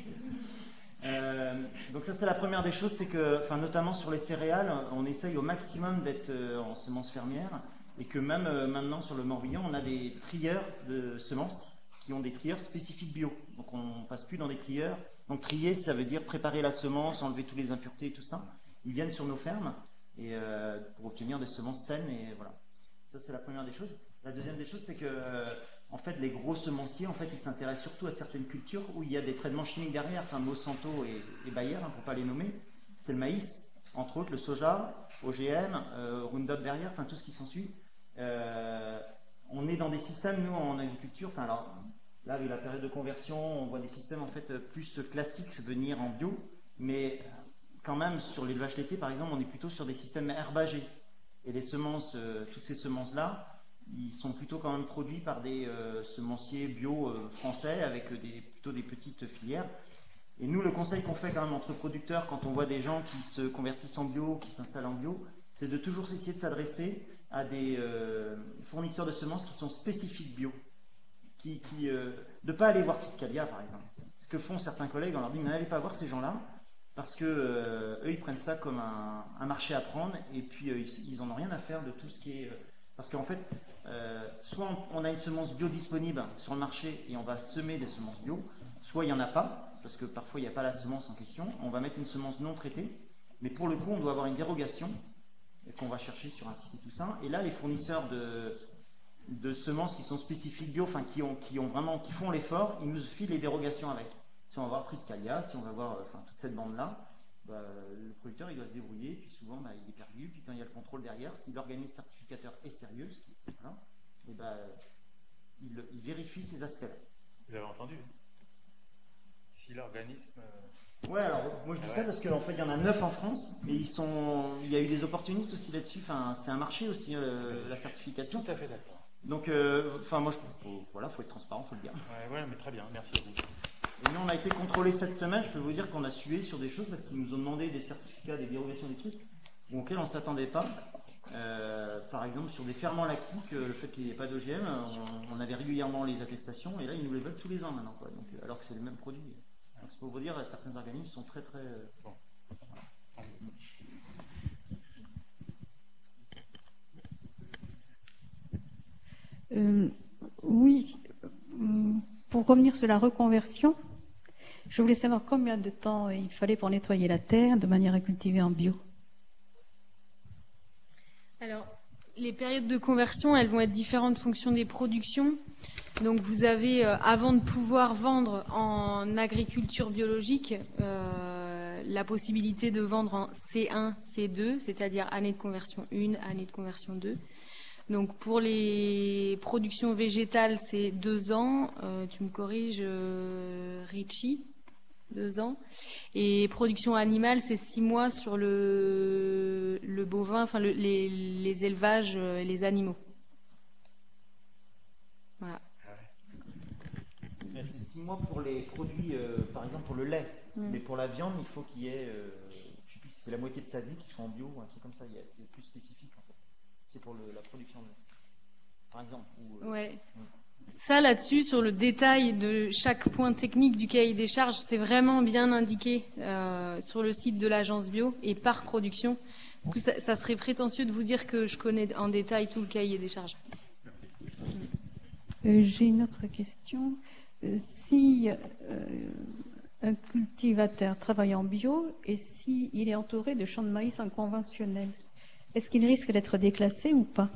euh, donc ça c'est la première des choses, c'est que, enfin notamment sur les céréales, on essaye au maximum d'être euh, en semences fermières et que même euh, maintenant sur le Morbihan, on a des trieurs de semences qui ont des trieurs spécifiques bio. Donc on ne passe plus dans des trieurs. Donc trier, ça veut dire préparer la semence, enlever toutes les impuretés et tout ça. Ils viennent sur nos fermes et euh, pour obtenir des semences saines et voilà. Ça c'est la première des choses. La deuxième des choses, c'est que euh, en fait les gros semenciers, en fait, ils s'intéressent surtout à certaines cultures où il y a des traitements chimiques derrière. Enfin Monsanto et, et Bayer, hein, pour pas les nommer. C'est le maïs, entre autres le soja, O G M, euh, Roundup derrière, enfin tout ce qui s'ensuit. Euh, on est dans des systèmes nous en agriculture. Enfin alors là, avec la période de conversion, on voit des systèmes en fait plus classiques venir en bio, mais quand même sur l'élevage laitier, par exemple, on est plutôt sur des systèmes herbagés. Et les semences, euh, toutes ces semences-là, ils sont plutôt quand même produits par des euh, semenciers bio euh, français avec des, plutôt des petites filières. Et nous, le conseil qu'on fait quand même entre producteurs, quand on voit des gens qui se convertissent en bio, qui s'installent en bio, c'est de toujours essayer de s'adresser à des euh, fournisseurs de semences qui sont spécifiques bio. Qui, qui, euh, de ne pas aller voir Fiscalia, par exemple. Ce que font certains collègues, on leur dit, mais n'allez pas voir ces gens-là, parce que euh, eux, ils prennent ça comme un, un marché à prendre, et puis euh, ils, ils en ont rien à faire de tout ce qui est... Euh, parce qu'en fait, euh, soit on, on a une semence bio disponible sur le marché, et on va semer des semences bio, soit il n'y en a pas, parce que parfois il n'y a pas la semence en question, on va mettre une semence non traitée, mais pour le coup, on doit avoir une dérogation, qu'on va chercher sur un site et tout ça, et là, les fournisseurs de... de semences qui sont spécifiques bio, enfin qui ont, qui ont vraiment, qui font l'effort, ils nous filent les dérogations avec. Si on va voir Priscalia, si on va voir enfin, toute cette bande-là, bah, le producteur il doit se débrouiller, puis souvent bah, il est perdu, puis quand il y a le contrôle derrière, si l'organisme certificateur est sérieux, ce qui, voilà, et bah, il, il vérifie ces aspects-là. Vous avez entendu? Si l'organisme... Ouais, alors moi je dis ah ouais. ça parce qu'en fait il y en a neuf en France, et ils sont, il y a eu des opportunistes aussi là-dessus, enfin, c'est un marché aussi, euh, la certification. Tout à fait d'accord. Donc, enfin, euh, moi, je faut, voilà, faut être transparent, faut le dire. Ouais, ouais, mais très bien, merci à vous. Et nous, on a été contrôlés cette semaine. Je peux vous dire qu'on a sué sur des choses parce qu'ils nous ont demandé des certificats, des dérogations, des trucs auxquels on ne s'attendait pas. Euh, par exemple, sur des ferments lactiques, le fait qu'il n'y ait pas d'O G M, on, on avait régulièrement les attestations, et là, ils nous les veulent tous les ans maintenant, quoi. Donc, alors que c'est les mêmes produits. Donc, c'est pour vous dire, certains organismes sont très, très. Bon. Voilà. Euh, oui, pour revenir sur la reconversion, je voulais savoir combien de temps il fallait pour nettoyer la terre de manière à cultiver en bio. Les périodes de conversion, elles vont être différentes en fonction des productions. Donc vous avez, euh, avant de pouvoir vendre en agriculture biologique, euh, la possibilité de vendre en C un, C deux, c'est-à-dire année de conversion un, année de conversion deux. Donc pour les productions végétales, c'est deux ans. Euh, tu me corriges, euh, Richie, deux ans. Et production animale, c'est six mois sur le, le bovin, enfin le, les, les élevages et les animaux. Voilà. C'est six mois pour les produits, euh, par exemple pour le lait. Mm. Mais pour la viande, il faut qu'il y ait, euh, je sais plus si c'est la moitié de sa vie qui soit en bio ou un truc comme ça. C'est plus spécifique en fait. C'est pour le, la production de lait, par exemple. Ou, euh, ouais. Mm. Ça, là-dessus, sur le détail de chaque point technique du cahier des charges, c'est vraiment bien indiqué euh, sur le site de l'agence bio et par production. Du coup, ça, ça serait prétentieux de vous dire que je connais en détail tout le cahier des charges. Euh, J'ai une autre question. Euh, si euh, un cultivateur travaille en bio et si il est entouré de champs de maïs en conventionnel, est-ce qu'il risque d'être déclassé ou pas?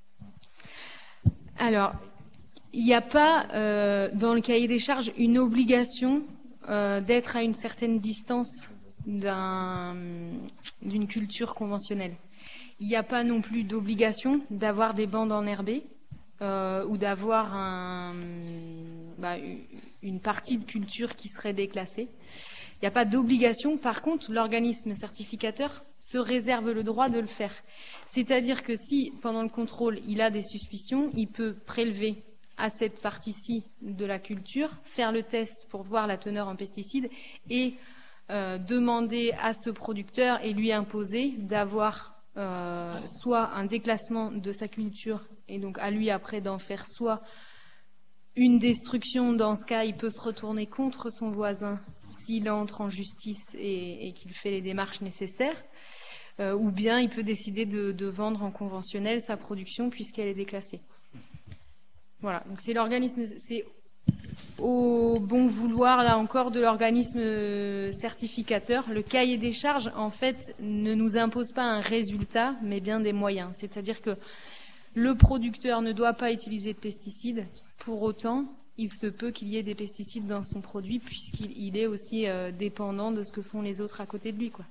Alors, il n'y a pas euh, dans le cahier des charges une obligation euh, d'être à une certaine distance d'un, d'une culture conventionnelle. Il n'y a pas non plus d'obligation d'avoir des bandes enherbées euh, ou d'avoir un, bah, une partie de culture qui serait déclassée. Il n'y a pas d'obligation. Par contre, l'organisme certificateur se réserve le droit de le faire. C'est-à-dire que si, pendant le contrôle, il a des suspicions, il peut prélever à cette partie-ci de la culture, faire le test pour voir la teneur en pesticides et euh, demander à ce producteur et lui imposer d'avoir euh, soit un déclassement de sa culture et donc à lui après d'en faire soit une destruction. Dans ce cas, il peut se retourner contre son voisin s'il entre en justice et, et qu'il fait les démarches nécessaires, euh, ou bien il peut décider de, de vendre en conventionnel sa production puisqu'elle est déclassée. Voilà, donc c'est l'organisme, c'est au bon vouloir, là encore, de l'organisme certificateur. Le cahier des charges, en fait, ne nous impose pas un résultat, mais bien des moyens. C'est-à-dire que le producteur ne doit pas utiliser de pesticides. Pour autant, il se peut qu'il y ait des pesticides dans son produit, puisqu'il il est aussi euh, dépendant de ce que font les autres à côté de lui, quoi.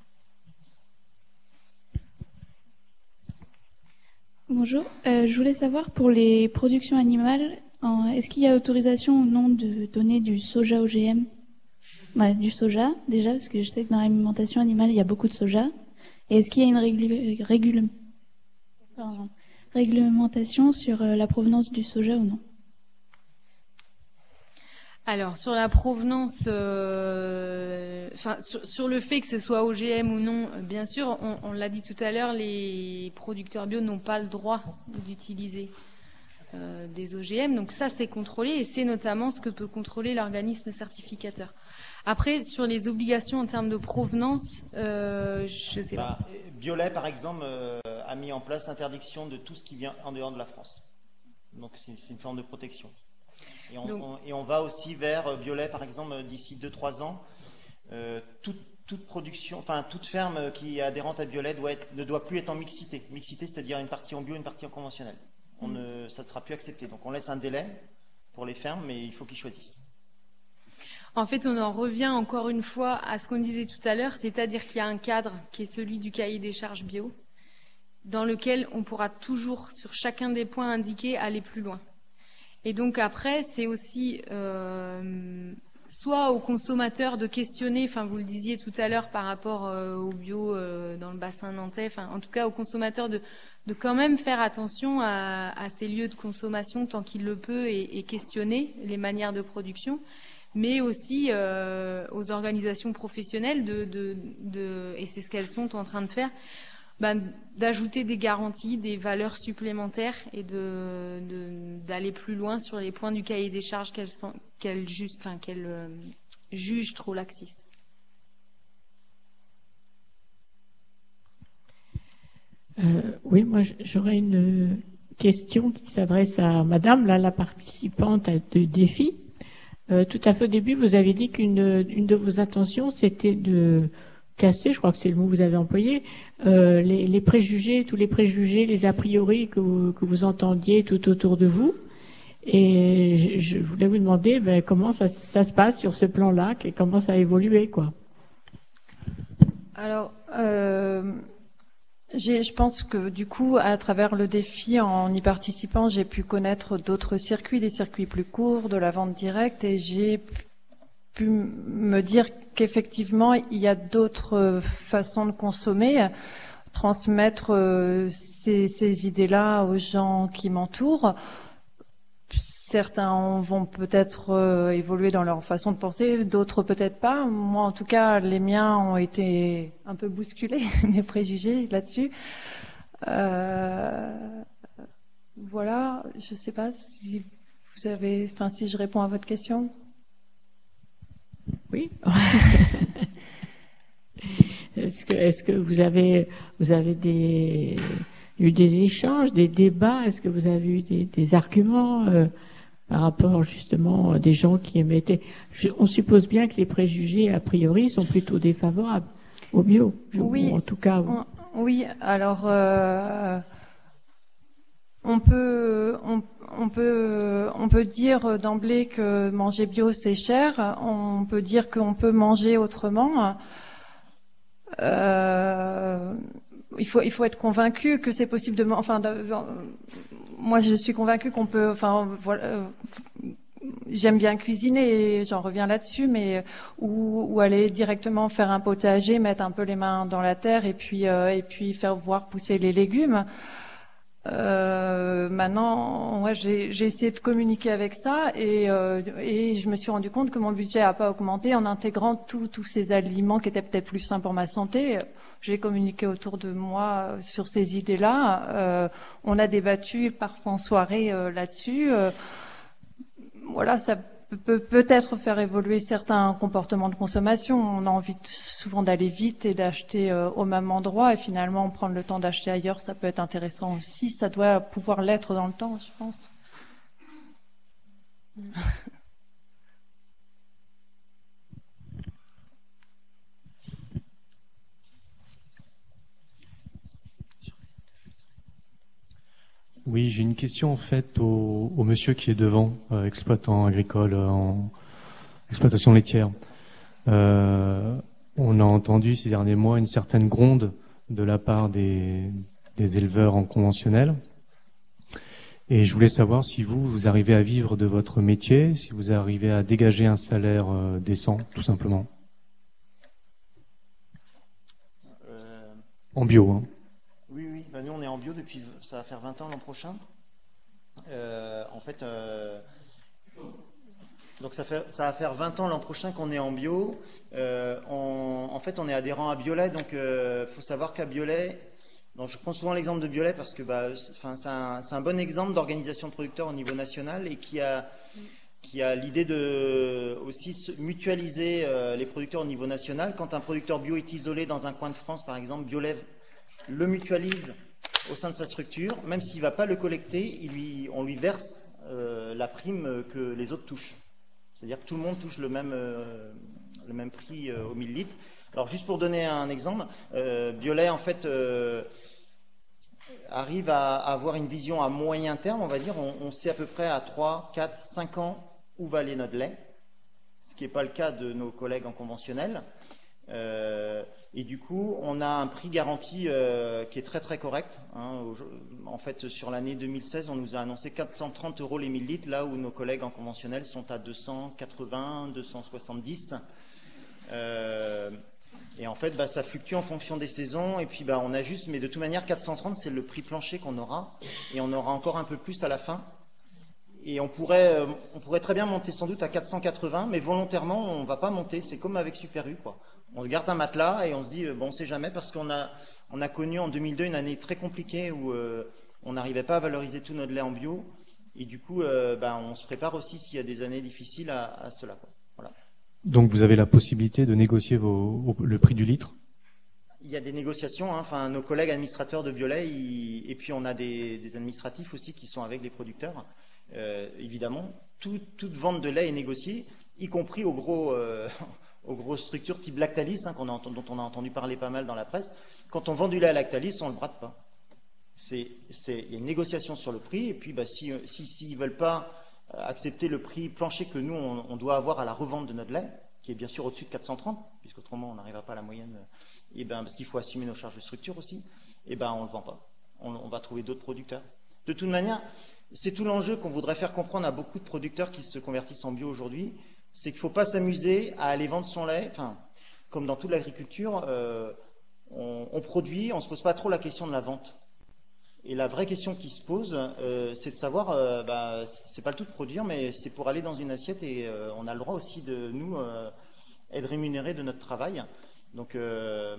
Bonjour, euh, je voulais savoir pour les productions animales, est-ce qu'il y a autorisation ou non de donner du soja O G M? Ouais, du soja déjà, parce que je sais que dans l'alimentation animale il y a beaucoup de soja. Et est-ce qu'il y a une régul... Régul... Pardon. réglementation sur la provenance du soja ou non? Alors, sur la provenance, euh, enfin, sur, sur le fait que ce soit O G M ou non, bien sûr, on, on l'a dit tout à l'heure, les producteurs bio n'ont pas le droit d'utiliser euh, des O G M. Donc ça, c'est contrôlé et c'est notamment ce que peut contrôler l'organisme certificateur. Après, sur les obligations en termes de provenance, euh, je sais bah, pas. Biolay, par exemple, euh, a mis en place interdiction de tout ce qui vient en dehors de la France. Donc c'est une forme de protection. Et on, Donc, on, et on va aussi vers Biolay, par exemple, d'ici deux trois ans, euh, toute, toute production, enfin toute ferme qui est adhérente à Biolay doit être, ne doit plus être en mixité. Mixité, c'est-à-dire une partie en bio, une partie en conventionnel. On ne, ça ne sera plus accepté. Donc on laisse un délai pour les fermes, mais il faut qu'ils choisissent. En fait, on en revient encore une fois à ce qu'on disait tout à l'heure, c'est-à-dire qu'il y a un cadre qui est celui du cahier des charges bio, dans lequel on pourra toujours, sur chacun des points indiqués, aller plus loin. Et donc après, c'est aussi euh, soit aux consommateurs de questionner, enfin vous le disiez tout à l'heure par rapport euh, au bio euh, dans le bassin nantais, enfin en tout cas aux consommateurs de, de quand même faire attention à, à ces lieux de consommation tant qu'il le peut et, et questionner les manières de production, mais aussi euh, aux organisations professionnelles de, de, de et c'est ce qu'elles sont en train de faire. Ben, d'ajouter des garanties, des valeurs supplémentaires et de, de, d'aller plus loin sur les points du cahier des charges qu'elles qu'elles jugent, enfin, qu'elles euh, jugent trop laxistes. Euh, oui, moi j'aurais une question qui s'adresse à Madame, là, la participante du défi. Euh, tout à fait au début, vous avez dit qu'une une de vos intentions, c'était de casser, je crois que c'est le mot que vous avez employé, euh, les, les préjugés, tous les préjugés, les a priori que vous, que vous entendiez tout autour de vous. Et je, je voulais vous demander ben, comment ça, ça se passe sur ce plan-là, et comment ça a évolué, quoi. Alors, euh, j'ai, je pense que du coup, à travers le défi, en y participant, j'ai pu connaître d'autres circuits, des circuits plus courts, de la vente directe, et j'ai pu me dire qu'effectivement, il y a d'autres façons de consommer, transmettre euh, ces, ces idées-là aux gens qui m'entourent. Certains vont peut-être euh, évoluer dans leur façon de penser, d'autres peut-être pas. Moi, en tout cas, les miens ont été un peu bousculés, mes préjugés là-dessus. Euh, voilà, je sais pas si vous avez, enfin, si je réponds à votre question. Oui. Est-ce que, est-ce que vous avez, vous avez des, eu des échanges, des débats? Est-ce que vous avez eu des, des arguments euh, par rapport justement à des gens qui émettaient? Je, on suppose bien que les préjugés a priori sont plutôt défavorables au bio. Oui. Ou en tout cas. On, oui. Alors, euh, on peut, on, on peut, on peut dire d'emblée que manger bio c'est cher. On peut dire qu'on peut manger autrement. Euh, il faut, il faut être convaincu que c'est possible de, enfin, de, de, moi je suis convaincue qu'on peut, enfin, voilà, euh, j'aime bien cuisiner et j'en reviens là-dessus, mais ou, ou aller directement faire un potager, mettre un peu les mains dans la terre et puis, euh, et puis faire voir pousser les légumes. Euh, maintenant, ouais, j'ai, j'ai essayé de communiquer avec ça et, euh, et je me suis rendu compte que mon budget n'a pas augmenté en intégrant tous tous ces aliments qui étaient peut-être plus sains pour ma santé. J'ai communiqué autour de moi sur ces idées-là. Euh, on a débattu parfois en soirée euh, là-dessus. Euh, voilà, ça peut peut-être faire évoluer certains comportements de consommation. On a envie de, souvent d'aller vite et d'acheter euh, au même endroit et finalement prendre le temps d'acheter ailleurs, ça peut être intéressant aussi. Ça doit pouvoir l'être dans le temps, je pense. Oui, j'ai une question en fait au, au monsieur qui est devant, euh, exploitant agricole euh, en exploitation laitière. Euh, on a entendu ces derniers mois une certaine gronde de la part des, des éleveurs en conventionnel. Et je voulais savoir si vous, vous arrivez à vivre de votre métier, si vous arrivez à dégager un salaire euh, décent, tout simplement. Euh... En bio, hein. Oui, oui. Ben, nous, on est en bio depuis, ça va faire vingt ans l'an prochain. Euh, en fait, euh, donc ça, fait, ça va faire vingt ans l'an prochain qu'on est en bio. Euh, on, en fait, on est adhérent à Biolay, donc il euh, faut savoir qu'à Biolay, donc je prends souvent l'exemple de Biolay parce que bah, enfin, c'est un, c'est un bon exemple d'organisation de producteurs au niveau national et qui a, qui a l'idée de aussi mutualiser euh, les producteurs au niveau national. Quand un producteur bio est isolé dans un coin de France, par exemple, Biolay le mutualise au sein de sa structure, même s'il ne va pas le collecter, il lui, on lui verse euh, la prime que les autres touchent. C'est-à-dire que tout le monde touche le même, euh, le même prix euh, au mille litres. Alors juste pour donner un exemple, euh, Biolay en fait euh, arrive à, à avoir une vision à moyen terme, on va dire, on, on sait à peu près à trois, quatre, cinq ans où va aller notre lait, ce qui n'est pas le cas de nos collègues en conventionnel. Euh, et du coup, on a un prix garanti euh, qui est très très correct. Hein. En fait, sur l'année deux mille seize, on nous a annoncé quatre cent trente euros les mille litres, là où nos collègues en conventionnel sont à deux cent quatre-vingts, deux cent soixante-dix. Euh, et en fait, bah, ça fluctue en fonction des saisons. Et puis, bah, on ajuste. Mais de toute manière, quatre cent trente, c'est le prix plancher qu'on aura. Et on aura encore un peu plus à la fin. Et on pourrait, euh, on pourrait très bien monter sans doute à quatre cent quatre-vingts, mais volontairement, on ne va pas monter. C'est comme avec Super U, quoi. On garde un matelas et on se dit, bon, on ne sait jamais, parce qu'on a, on a connu en deux mille deux une année très compliquée où euh, on n'arrivait pas à valoriser tout notre lait en bio. Et du coup, euh, ben, on se prépare aussi s'il y a des années difficiles à, à cela, quoi. Voilà. Donc vous avez la possibilité de négocier vos, le prix du litre? Il y a des négociations, hein. Enfin, nos collègues administrateurs de Biolay, ils, et puis on a des, des administratifs aussi qui sont avec les producteurs. Euh, évidemment, tout, toute vente de lait est négociée, y compris au gros... Euh, aux grosses structures type Lactalis, hein, qu'on a, dont on a entendu parler pas mal dans la presse. Quand on vend du lait à Lactalis, on ne le brade pas. C'est, c'est, il y a une négociation sur le prix, et puis bah, si, si, s'ils ne veulent pas accepter le prix plancher que nous, on, on doit avoir à la revente de notre lait, qui est bien sûr au-dessus de quatre cent trente, puisqu'autrement on n'arrivera pas à la moyenne, et ben, parce qu'il faut assumer nos charges de structure aussi, et ben, on ne le vend pas. On, on va trouver d'autres producteurs. De toute manière, c'est tout l'enjeu qu'on voudrait faire comprendre à beaucoup de producteurs qui se convertissent en bio aujourd'hui, c'est qu'il ne faut pas s'amuser à aller vendre son lait, enfin, comme dans toute l'agriculture, euh, on, on produit, on ne se pose pas trop la question de la vente. Et la vraie question qui se pose, euh, c'est de savoir, euh, bah, c'est pas le tout de produire, mais c'est pour aller dans une assiette et euh, on a le droit aussi de nous euh, être rémunérés de notre travail. Donc, euh,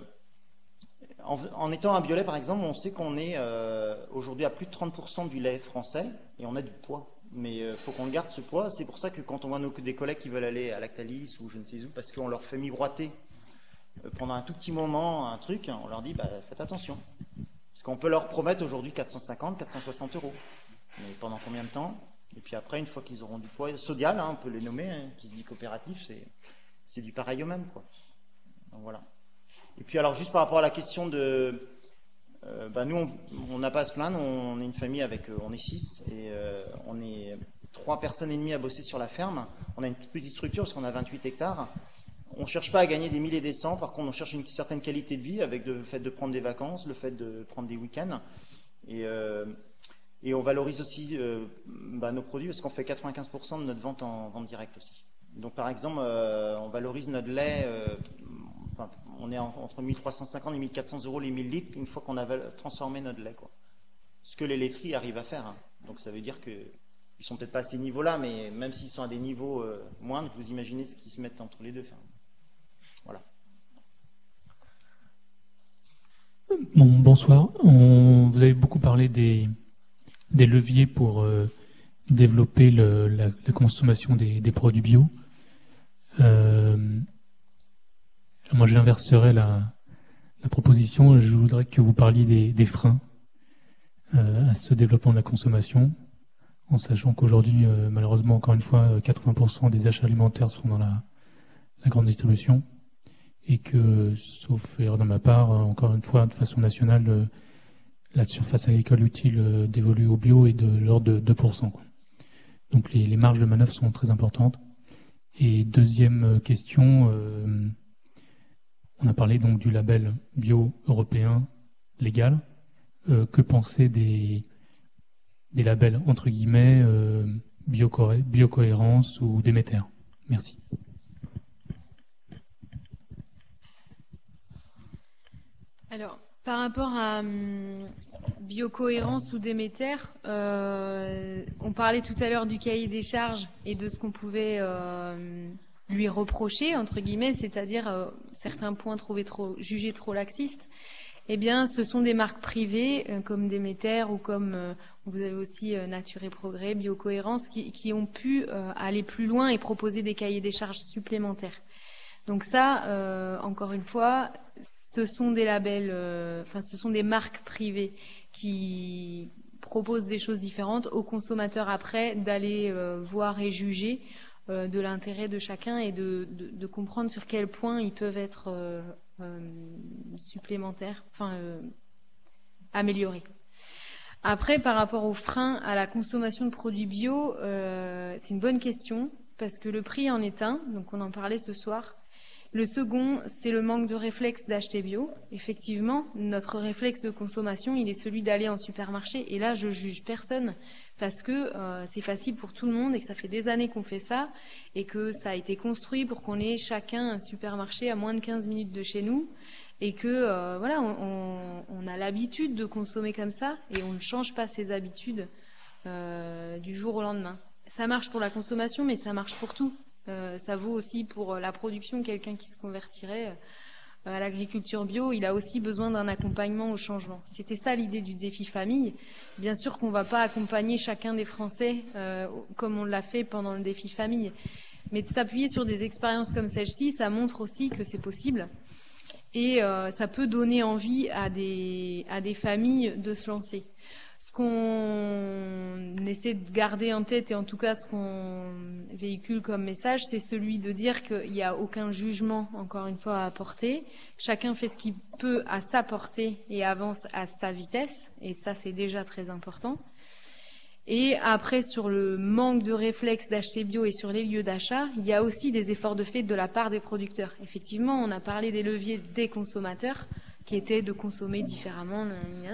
en, en étant un bio-lait, par exemple, on sait qu'on est euh, aujourd'hui à plus de trente pour cent du lait français et on a du poids. Mais il euh, faut qu'on garde ce poids. C'est pour ça que quand on voit nos, des collègues qui veulent aller à Lactalis ou je ne sais où, parce qu'on leur fait miroiter euh, pendant un tout petit moment un truc, on leur dit, bah, faites attention. Parce qu'on peut leur promettre aujourd'hui quatre cent cinquante, quatre cent soixante euros. Mais pendant combien de temps? Et puis après, une fois qu'ils auront du poids, Sodial, hein, on peut les nommer, hein, qui se dit coopératif, c'est, c'est du pareil au même, quoi. Donc voilà. Et puis alors, juste par rapport à la question de... Euh, bah, nous, on n'a pas à se plaindre, on est une famille avec... Euh, on est six, et euh, on est trois personnes et demie à bosser sur la ferme. On a une toute petite structure, parce qu'on a vingt-huit hectares. On ne cherche pas à gagner des mille et des cents, par contre on cherche une certaine qualité de vie avec le fait de prendre des vacances, le fait de prendre des week-ends. Et, euh, et on valorise aussi euh, bah, nos produits parce qu'on fait quatre-vingt-quinze pour cent de notre vente en vente directe aussi. Donc par exemple, euh, on valorise notre lait, euh, enfin, on est en, entre mille trois cent cinquante et mille quatre cents euros les mille litres une fois qu'on a transformé notre lait, quoi. Ce que les laiteries arrivent à faire. Hein. Donc ça veut dire que ils sont peut-être pas à ces niveaux-là, mais même s'ils sont à des niveaux euh, moindres, vous imaginez ce qui se met entre les deux. Enfin, voilà. Bon, bonsoir. On, vous avez beaucoup parlé des, des leviers pour euh, développer le, la, la consommation des, des produits bio. Euh, moi, j'inverserais la, la proposition. Je voudrais que vous parliez des, des freins euh, à ce développement de la consommation, en sachant qu'aujourd'hui, euh, malheureusement, encore une fois, quatre-vingts pour cent des achats alimentaires sont dans la, la grande distribution. Et que, sauf erreur de ma part, encore une fois, de façon nationale, euh, la surface agricole utile euh, dévolue au bio est de l'ordre de deux pour cent. Quoi. Donc les, les marges de manœuvre sont très importantes. Et deuxième question, euh, on a parlé donc du label bio européen légal. Euh, que penser des, des labels entre guillemets euh, biocohérence ou Déméter? Merci. Alors, par rapport à hum, biocohérence ou Déméter, euh, on parlait tout à l'heure du cahier des charges et de ce qu'on pouvait euh, lui reprocher, entre guillemets, c'est-à-dire euh, certains points trouvés trop, jugés trop laxistes. Eh bien, ce sont des marques privées euh, comme Déméter ou comme euh, vous avez aussi euh, Nature et Progrès, Biocohérence, qui, qui ont pu euh, aller plus loin et proposer des cahiers des charges supplémentaires. Donc ça, euh, encore une fois, ce sont des labels, euh, enfin ce sont des marques privées qui proposent des choses différentes aux consommateurs après d'aller euh, voir et juger euh, de l'intérêt de chacun et de, de, de comprendre sur quel point ils peuvent être euh, euh, supplémentaires, enfin euh, améliorés. Après, par rapport aux freins à la consommation de produits bio, euh, c'est une bonne question parce que le prix en est un, donc on en parlait ce soir. Le second, c'est le manque de réflexe d'acheter bio. Effectivement, notre réflexe de consommation, il est celui d'aller en supermarché. Et là, je juge personne parce que euh, c'est facile pour tout le monde et que ça fait des années qu'on fait ça et que ça a été construit pour qu'on ait chacun un supermarché à moins de quinze minutes de chez nous et que euh, voilà, on, on, on a l'habitude de consommer comme ça et on ne change pas ses habitudes euh, du jour au lendemain. Ça marche pour la consommation, mais ça marche pour tout. Euh, ça vaut aussi pour la production. Quelqu'un qui se convertirait à l'agriculture bio, il a aussi besoin d'un accompagnement au changement. C'était ça l'idée du défi famille. Bien sûr qu'on ne va pas accompagner chacun des Français euh, comme on l'a fait pendant le défi famille, mais de s'appuyer sur des expériences comme celle-ci, ça montre aussi que c'est possible et euh, ça peut donner envie à des, à des familles de se lancer. Ce qu'on essaie de garder en tête, et en tout cas ce qu'on véhicule comme message, c'est celui de dire qu'il n'y a aucun jugement, encore une fois, à apporter. Chacun fait ce qu'il peut à sa portée et avance à sa vitesse, et ça c'est déjà très important. Et après, sur le manque de réflexe d'acheter bio et sur les lieux d'achat, il y a aussi des efforts de fait de la part des producteurs. Effectivement, on a parlé des leviers des consommateurs, qui étaient de consommer différemment.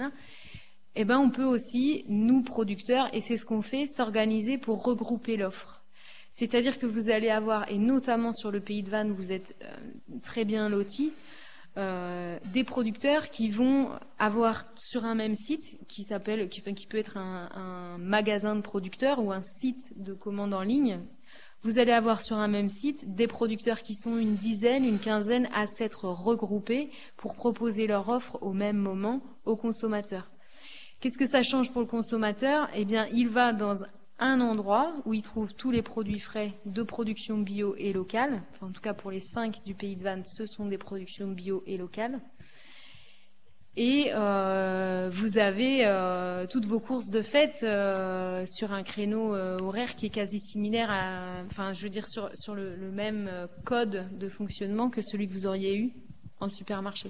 Eh ben, on peut aussi, nous, producteurs, et c'est ce qu'on fait, s'organiser pour regrouper l'offre. C'est-à-dire que vous allez avoir, et notamment sur le pays de Vannes, vous êtes euh, très bien lotis, euh, des producteurs qui vont avoir sur un même site, qui s'appelle, qui, qui peut être un, un magasin de producteurs ou un site de commande en ligne, vous allez avoir sur un même site des producteurs qui sont une dizaine, une quinzaine à s'être regroupés pour proposer leur offre au même moment aux consommateurs. Qu'est-ce que ça change pour le consommateur? Eh bien, il va dans un endroit où il trouve tous les produits frais de production bio et locale. Enfin, en tout cas, pour les cinq du pays de Vannes, ce sont des productions bio et locales. Et euh, vous avez euh, toutes vos courses de fête euh, sur un créneau euh, horaire qui est quasi similaire à, enfin, je veux dire sur sur le, le même code de fonctionnement que celui que vous auriez eu en supermarché.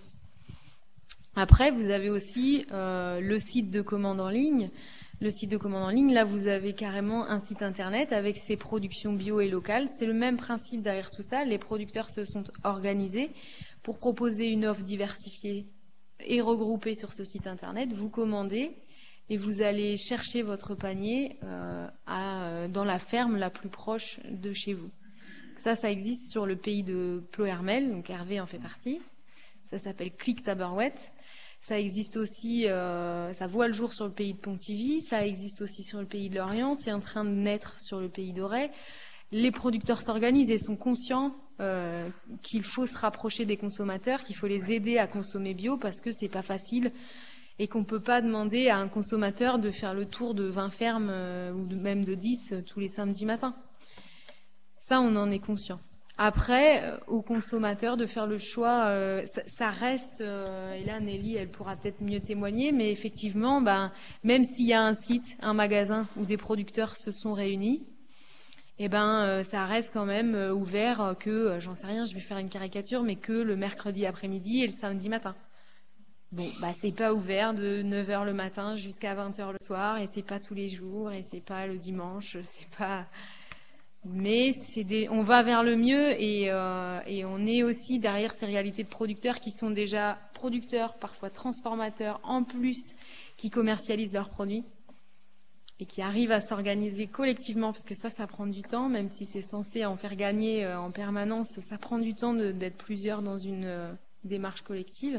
Après, vous avez aussi euh, le site de commande en ligne. Le site de commande en ligne, là, vous avez carrément un site internet avec ses productions bio et locales. C'est le même principe derrière tout ça. Les producteurs se sont organisés pour proposer une offre diversifiée et regroupée sur ce site internet. Vous commandez et vous allez chercher votre panier euh, à, dans la ferme la plus proche de chez vous. Ça, ça existe sur le pays de Plohermel, donc Hervé en fait partie. Ça s'appelle Click Tabarouette. Ça existe aussi, euh, ça voit le jour sur le pays de Pontivy, ça existe aussi sur le pays de Lorient, c'est en train de naître sur le pays d'Auray. Les producteurs s'organisent et sont conscients euh, qu'il faut se rapprocher des consommateurs, qu'il faut les aider à consommer bio parce que c'est pas facile et qu'on peut pas demander à un consommateur de faire le tour de vingt fermes euh, ou de, même de dix euh, tous les samedis matins. Ça, on en est conscient. Après, euh, aux consommateurs de faire le choix, euh, ça, ça reste, euh, et là Nelly, elle pourra peut-être mieux témoigner, mais effectivement, ben, même s'il y a un site, un magasin où des producteurs se sont réunis, eh ben, euh, ça reste quand même euh, ouvert euh, que, euh, j'en sais rien, je vais faire une caricature, mais que le mercredi après-midi et le samedi matin. Bon, bah c'est pas ouvert de neuf heures le matin jusqu'à vingt heures le soir, et c'est pas tous les jours, et c'est pas le dimanche, c'est pas... Mais c'est des, on va vers le mieux et, euh, et on est aussi derrière ces réalités de producteurs qui sont déjà producteurs, parfois transformateurs, en plus qui commercialisent leurs produits et qui arrivent à s'organiser collectivement parce que ça, ça prend du temps, même si c'est censé en faire gagner euh, en permanence, ça prend du temps de, d'être plusieurs dans une euh, démarche collective.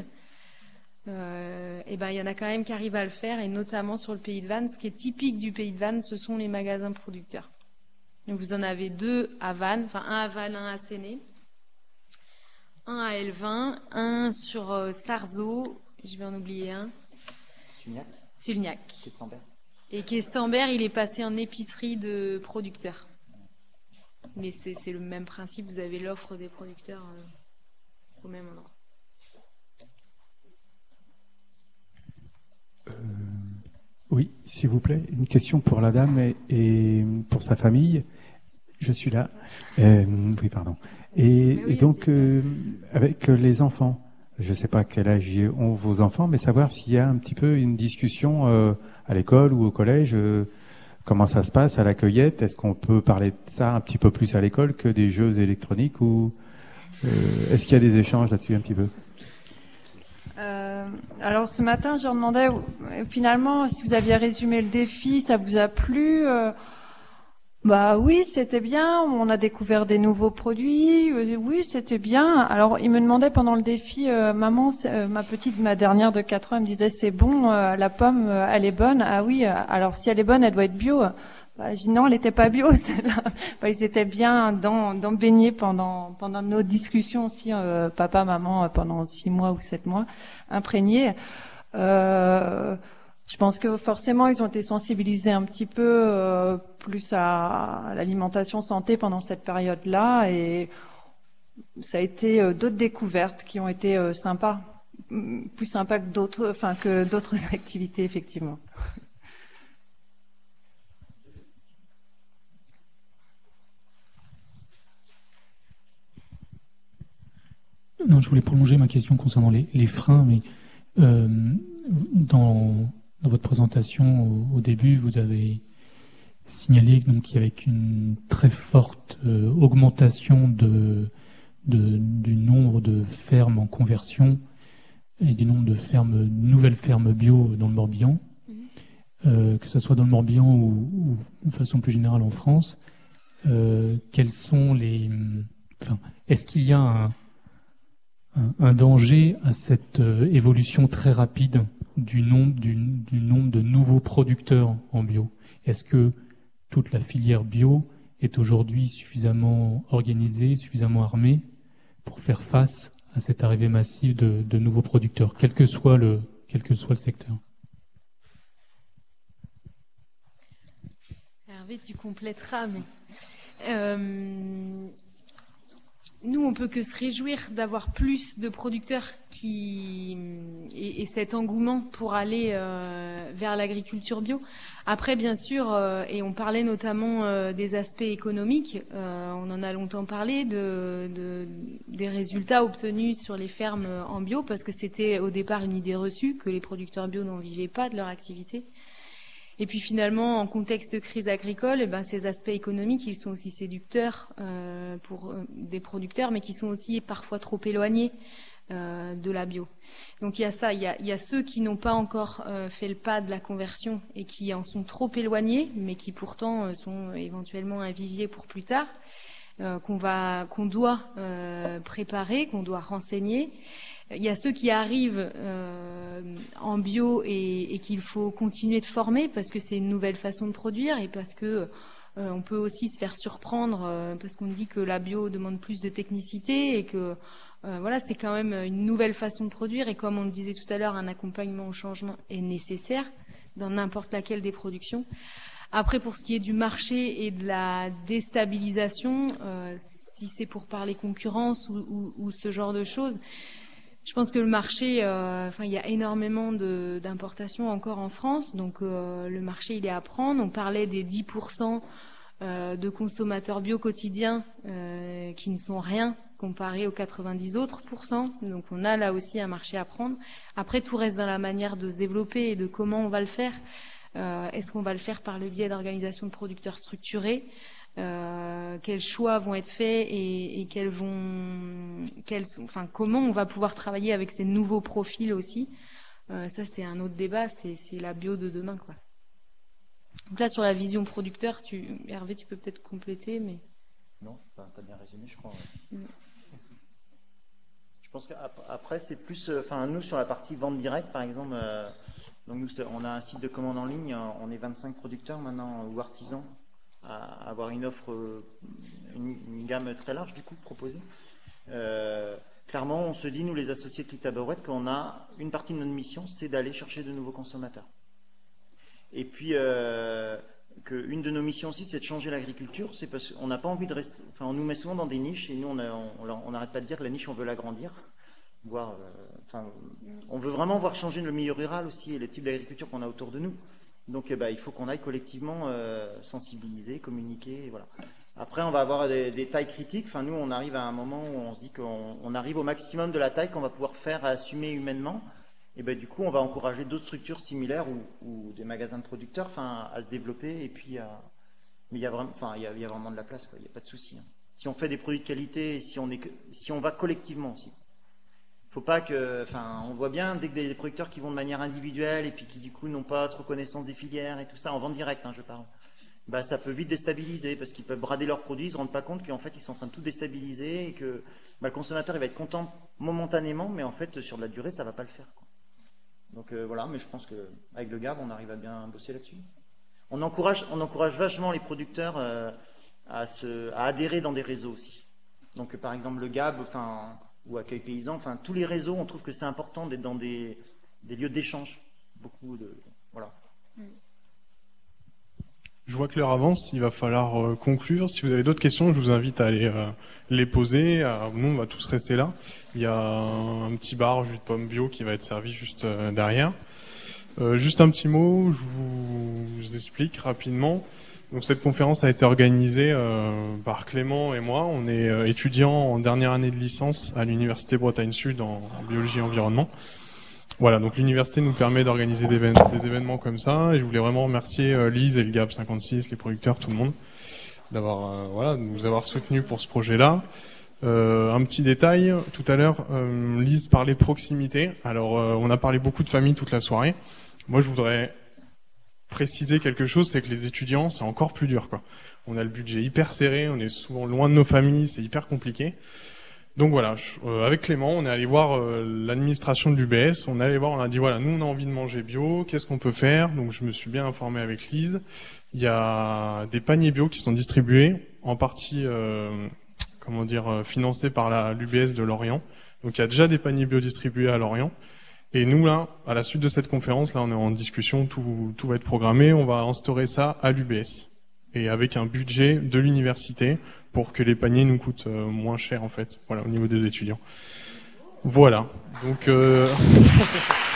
Euh, et ben il y en a quand même qui arrivent à le faire et notamment sur le pays de Vannes. Ce qui est typique du pays de Vannes, ce sont les magasins producteurs. Donc vous en avez deux à Vannes, enfin un à Vannes, un à Séné, un à Elvin, un sur euh, Sarzeau, je vais en oublier un. Sulniac. Sulniac. Questembert. Et Questembert, il est passé en épicerie de producteurs. Mais c'est, c'est le même principe, vous avez l'offre des producteurs euh, au même endroit. Euh... Oui, s'il vous plaît, une question pour la dame et, et pour sa famille. Je suis là. Euh, oui, pardon. Et, oui, et donc, euh, avec les enfants, je ne sais pas quel âge ont vos enfants, mais savoir s'il y a un petit peu une discussion euh, à l'école ou au collège, euh, comment ça se passe à la cueillette. Est-ce qu'on peut parler de ça un petit peu plus à l'école que des jeux électroniques ou euh, est-ce qu'il y a des échanges là-dessus un petit peu? Euh, alors ce matin, je leur demandais finalement si vous aviez résumé le défi, ça vous a plu? euh, Bah oui, c'était bien. On a découvert des nouveaux produits. Euh, oui, c'était bien. Alors ils me demandaient pendant le défi, euh, maman, euh, ma petite, ma dernière de quatre ans, elle me disait c'est bon, euh, la pomme, euh, elle est bonne. Ah oui. Euh, alors si elle est bonne, elle doit être bio. Bah, je dis non, elle était pas bio celle-là. Bah, ils étaient bien dans, dans baigner pendant pendant nos discussions aussi, euh, papa, maman, pendant six mois ou sept mois, imprégnés. Euh, je pense que forcément ils ont été sensibilisés un petit peu euh, plus à, à l'alimentation santé pendant cette période-là, et ça a été euh, d'autres découvertes qui ont été euh, sympas, plus sympas que d'autres, enfin que d'autres activités effectivement. non, je voulais prolonger ma question concernant les, les freins, mais euh, dans, dans votre présentation au, au début, vous avez signalé donc qu'il y avait une très forte euh, augmentation de, de, du nombre de fermes en conversion et du nombre de fermes, nouvelles fermes bio dans le Morbihan, mmh. euh, que ce soit dans le Morbihan ou, ou de façon plus générale en France. Euh, quels sont les, enfin, est-ce qu'il y a un, un, un danger à cette euh, évolution très rapide du nombre, du, du nombre de nouveaux producteurs en bio? Est-ce que toute la filière bio est aujourd'hui suffisamment organisée, suffisamment armée pour faire face à cette arrivée massive de, de nouveaux producteurs, quel que soit le, quel que soit le secteur? Hervé, tu compléteras, mais euh, nous, on peut que se réjouir d'avoir plus de producteurs qui et, et cet engouement pour aller euh, vers l'agriculture bio. Après, bien sûr, euh, et on parlait notamment euh, des aspects économiques, euh, on en a longtemps parlé, de, de, des résultats obtenus sur les fermes en bio, parce que c'était au départ une idée reçue que les producteurs bio n'en vivaient pas de leur activité. Et puis finalement, en contexte de crise agricole, eh ben, ces aspects économiques, ils sont aussi séducteurs euh, pour euh, des producteurs, mais qui sont aussi parfois trop éloignés euh, de la bio. Donc il y a ça, il y a, il y a ceux qui n'ont pas encore euh, fait le pas de la conversion et qui en sont trop éloignés, mais qui pourtant euh, sont éventuellement un vivier pour plus tard, euh, qu'on va, qu'on doit euh, préparer, qu'on doit renseigner. Il y a ceux qui arrivent euh, en bio et, et qu'il faut continuer de former parce que c'est une nouvelle façon de produire et parce que euh, on peut aussi se faire surprendre euh, parce qu'on dit que la bio demande plus de technicité et que euh, voilà, c'est quand même une nouvelle façon de produire et comme on le disait tout à l'heure, un accompagnement au changement est nécessaire dans n'importe laquelle des productions. Après, pour ce qui est du marché et de la déstabilisation, euh, si c'est pour parler concurrence ou, ou, ou ce genre de choses, je pense que le marché, euh, enfin, il y a énormément de, d'importations encore en France, donc euh, le marché, il est à prendre. On parlait des dix pour cent euh, de consommateurs bio quotidiens euh, qui ne sont rien comparé aux quatre-vingt-dix autres pourcents. Donc on a là aussi un marché à prendre. Après, tout reste dans la manière de se développer et de comment on va le faire. Euh, est-ce qu'on va le faire par le biais d'organisations de producteurs structurées? Euh, quels choix vont être faits et, et quels vont, quels, enfin, comment on va pouvoir travailler avec ces nouveaux profils aussi. Euh, ça, c'est un autre débat, c'est, c'est la bio de demain, quoi. Donc là, sur la vision producteur, tu, Hervé, tu peux peut-être compléter, mais... Non, enfin, tu as bien résumé, je crois. Ouais. Mm. Je pense qu'après, c'est plus... Enfin, nous, sur la partie vente directe, par exemple, euh, donc nous, on a un site de commande en ligne, on est vingt-cinq producteurs maintenant, ou artisans, à avoir une offre, une, une gamme très large du coup proposée. Euh, clairement, on se dit, nous les associés de Click Tabarouette, qu'on a une partie de notre mission, c'est d'aller chercher de nouveaux consommateurs. Et puis, euh, qu'une de nos missions aussi, c'est de changer l'agriculture. C'est parce qu'on n'a pas envie de rester. Enfin, on nous met souvent dans des niches et nous, on n'arrête pas de dire que la niche, on veut l'agrandir. Voir, euh, enfin, on veut vraiment voir changer le milieu rural aussi et les types d'agriculture qu'on a autour de nous. Donc eh ben, il faut qu'on aille collectivement euh, sensibiliser, communiquer, et voilà. Après on va avoir des, des tailles critiques, enfin nous on arrive à un moment où on se dit qu'on on arrive au maximum de la taille qu'on va pouvoir faire à assumer humainement, et ben du coup on va encourager d'autres structures similaires ou, ou des magasins de producteurs enfin, à se développer et puis à... Mais il y a vraiment, enfin, il y a, il y a vraiment de la place, quoi. Il n'y a pas de souci. Hein. Si on fait des produits de qualité et si on, est, si on va collectivement aussi. Faut pas que, enfin, on voit bien dès que des producteurs qui vont de manière individuelle et puis qui du coup n'ont pas trop connaissance des filières et tout ça en vente directe, hein, je parle. Bah, ça peut vite déstabiliser parce qu'ils peuvent brader leurs produits, ils se rendent pas compte qu'en fait ils sont en train de tout déstabiliser et que bah, le consommateur il va être content momentanément, mais en fait sur de la durée ça va pas le faire, quoi. Donc euh, voilà, mais je pense que avec le G A B on arrive à bien bosser là-dessus. On encourage, on encourage vachement les producteurs euh, à se, à adhérer dans des réseaux aussi. Donc par exemple le G A B, enfin. ou Accueil Paysan, enfin tous les réseaux, on trouve que c'est important d'être dans des, des lieux d'échange. Beaucoup de... Voilà. Je vois que l'heure avance, il va falloir euh, conclure. Si vous avez d'autres questions, je vous invite à aller euh, les poser. Euh, nous, on va tous rester là. Il y a un, un petit bar jus de pomme bio qui va être servi juste euh, derrière. Euh, juste un petit mot, je vous, je vous explique rapidement. Donc cette conférence a été organisée euh, par Clément et moi. On est euh, étudiants en dernière année de licence à l'Université Bretagne Sud en, en biologie et environnement. Voilà, donc l'université nous permet d'organiser des, des événements comme ça, et je voulais vraiment remercier euh, Lise et le Gap cinquante-six, les producteurs, tout le monde, d'avoir euh, voilà, de nous avoir soutenus pour ce projet-là. Euh, un petit détail, tout à l'heure, euh, Lise parlait de proximité. Alors, euh, on a parlé beaucoup de famille toute la soirée. Moi, je voudrais préciser quelque chose, c'est que les étudiants, c'est encore plus dur, quoi. On a le budget hyper serré, on est souvent loin de nos familles, c'est hyper compliqué. Donc voilà, je, euh, avec Clément, on est allé voir euh, l'administration de l'U B S, on est allé voir, on a dit voilà, nous on a envie de manger bio, qu'est-ce qu'on peut faire? Donc je me suis bien informé avec Lise. Il y a des paniers bio qui sont distribués, en partie, euh, comment dire, euh, financés par la l'U B S de Lorient. Donc il y a déjà des paniers bio distribués à Lorient. Et nous là, à la suite de cette conférence, là on est en discussion, tout, tout va être programmé, on va instaurer ça à l'U B S. Et avec un budget de l'université pour que les paniers nous coûtent euh, moins cher en fait, voilà, au niveau des étudiants. Voilà. Donc euh...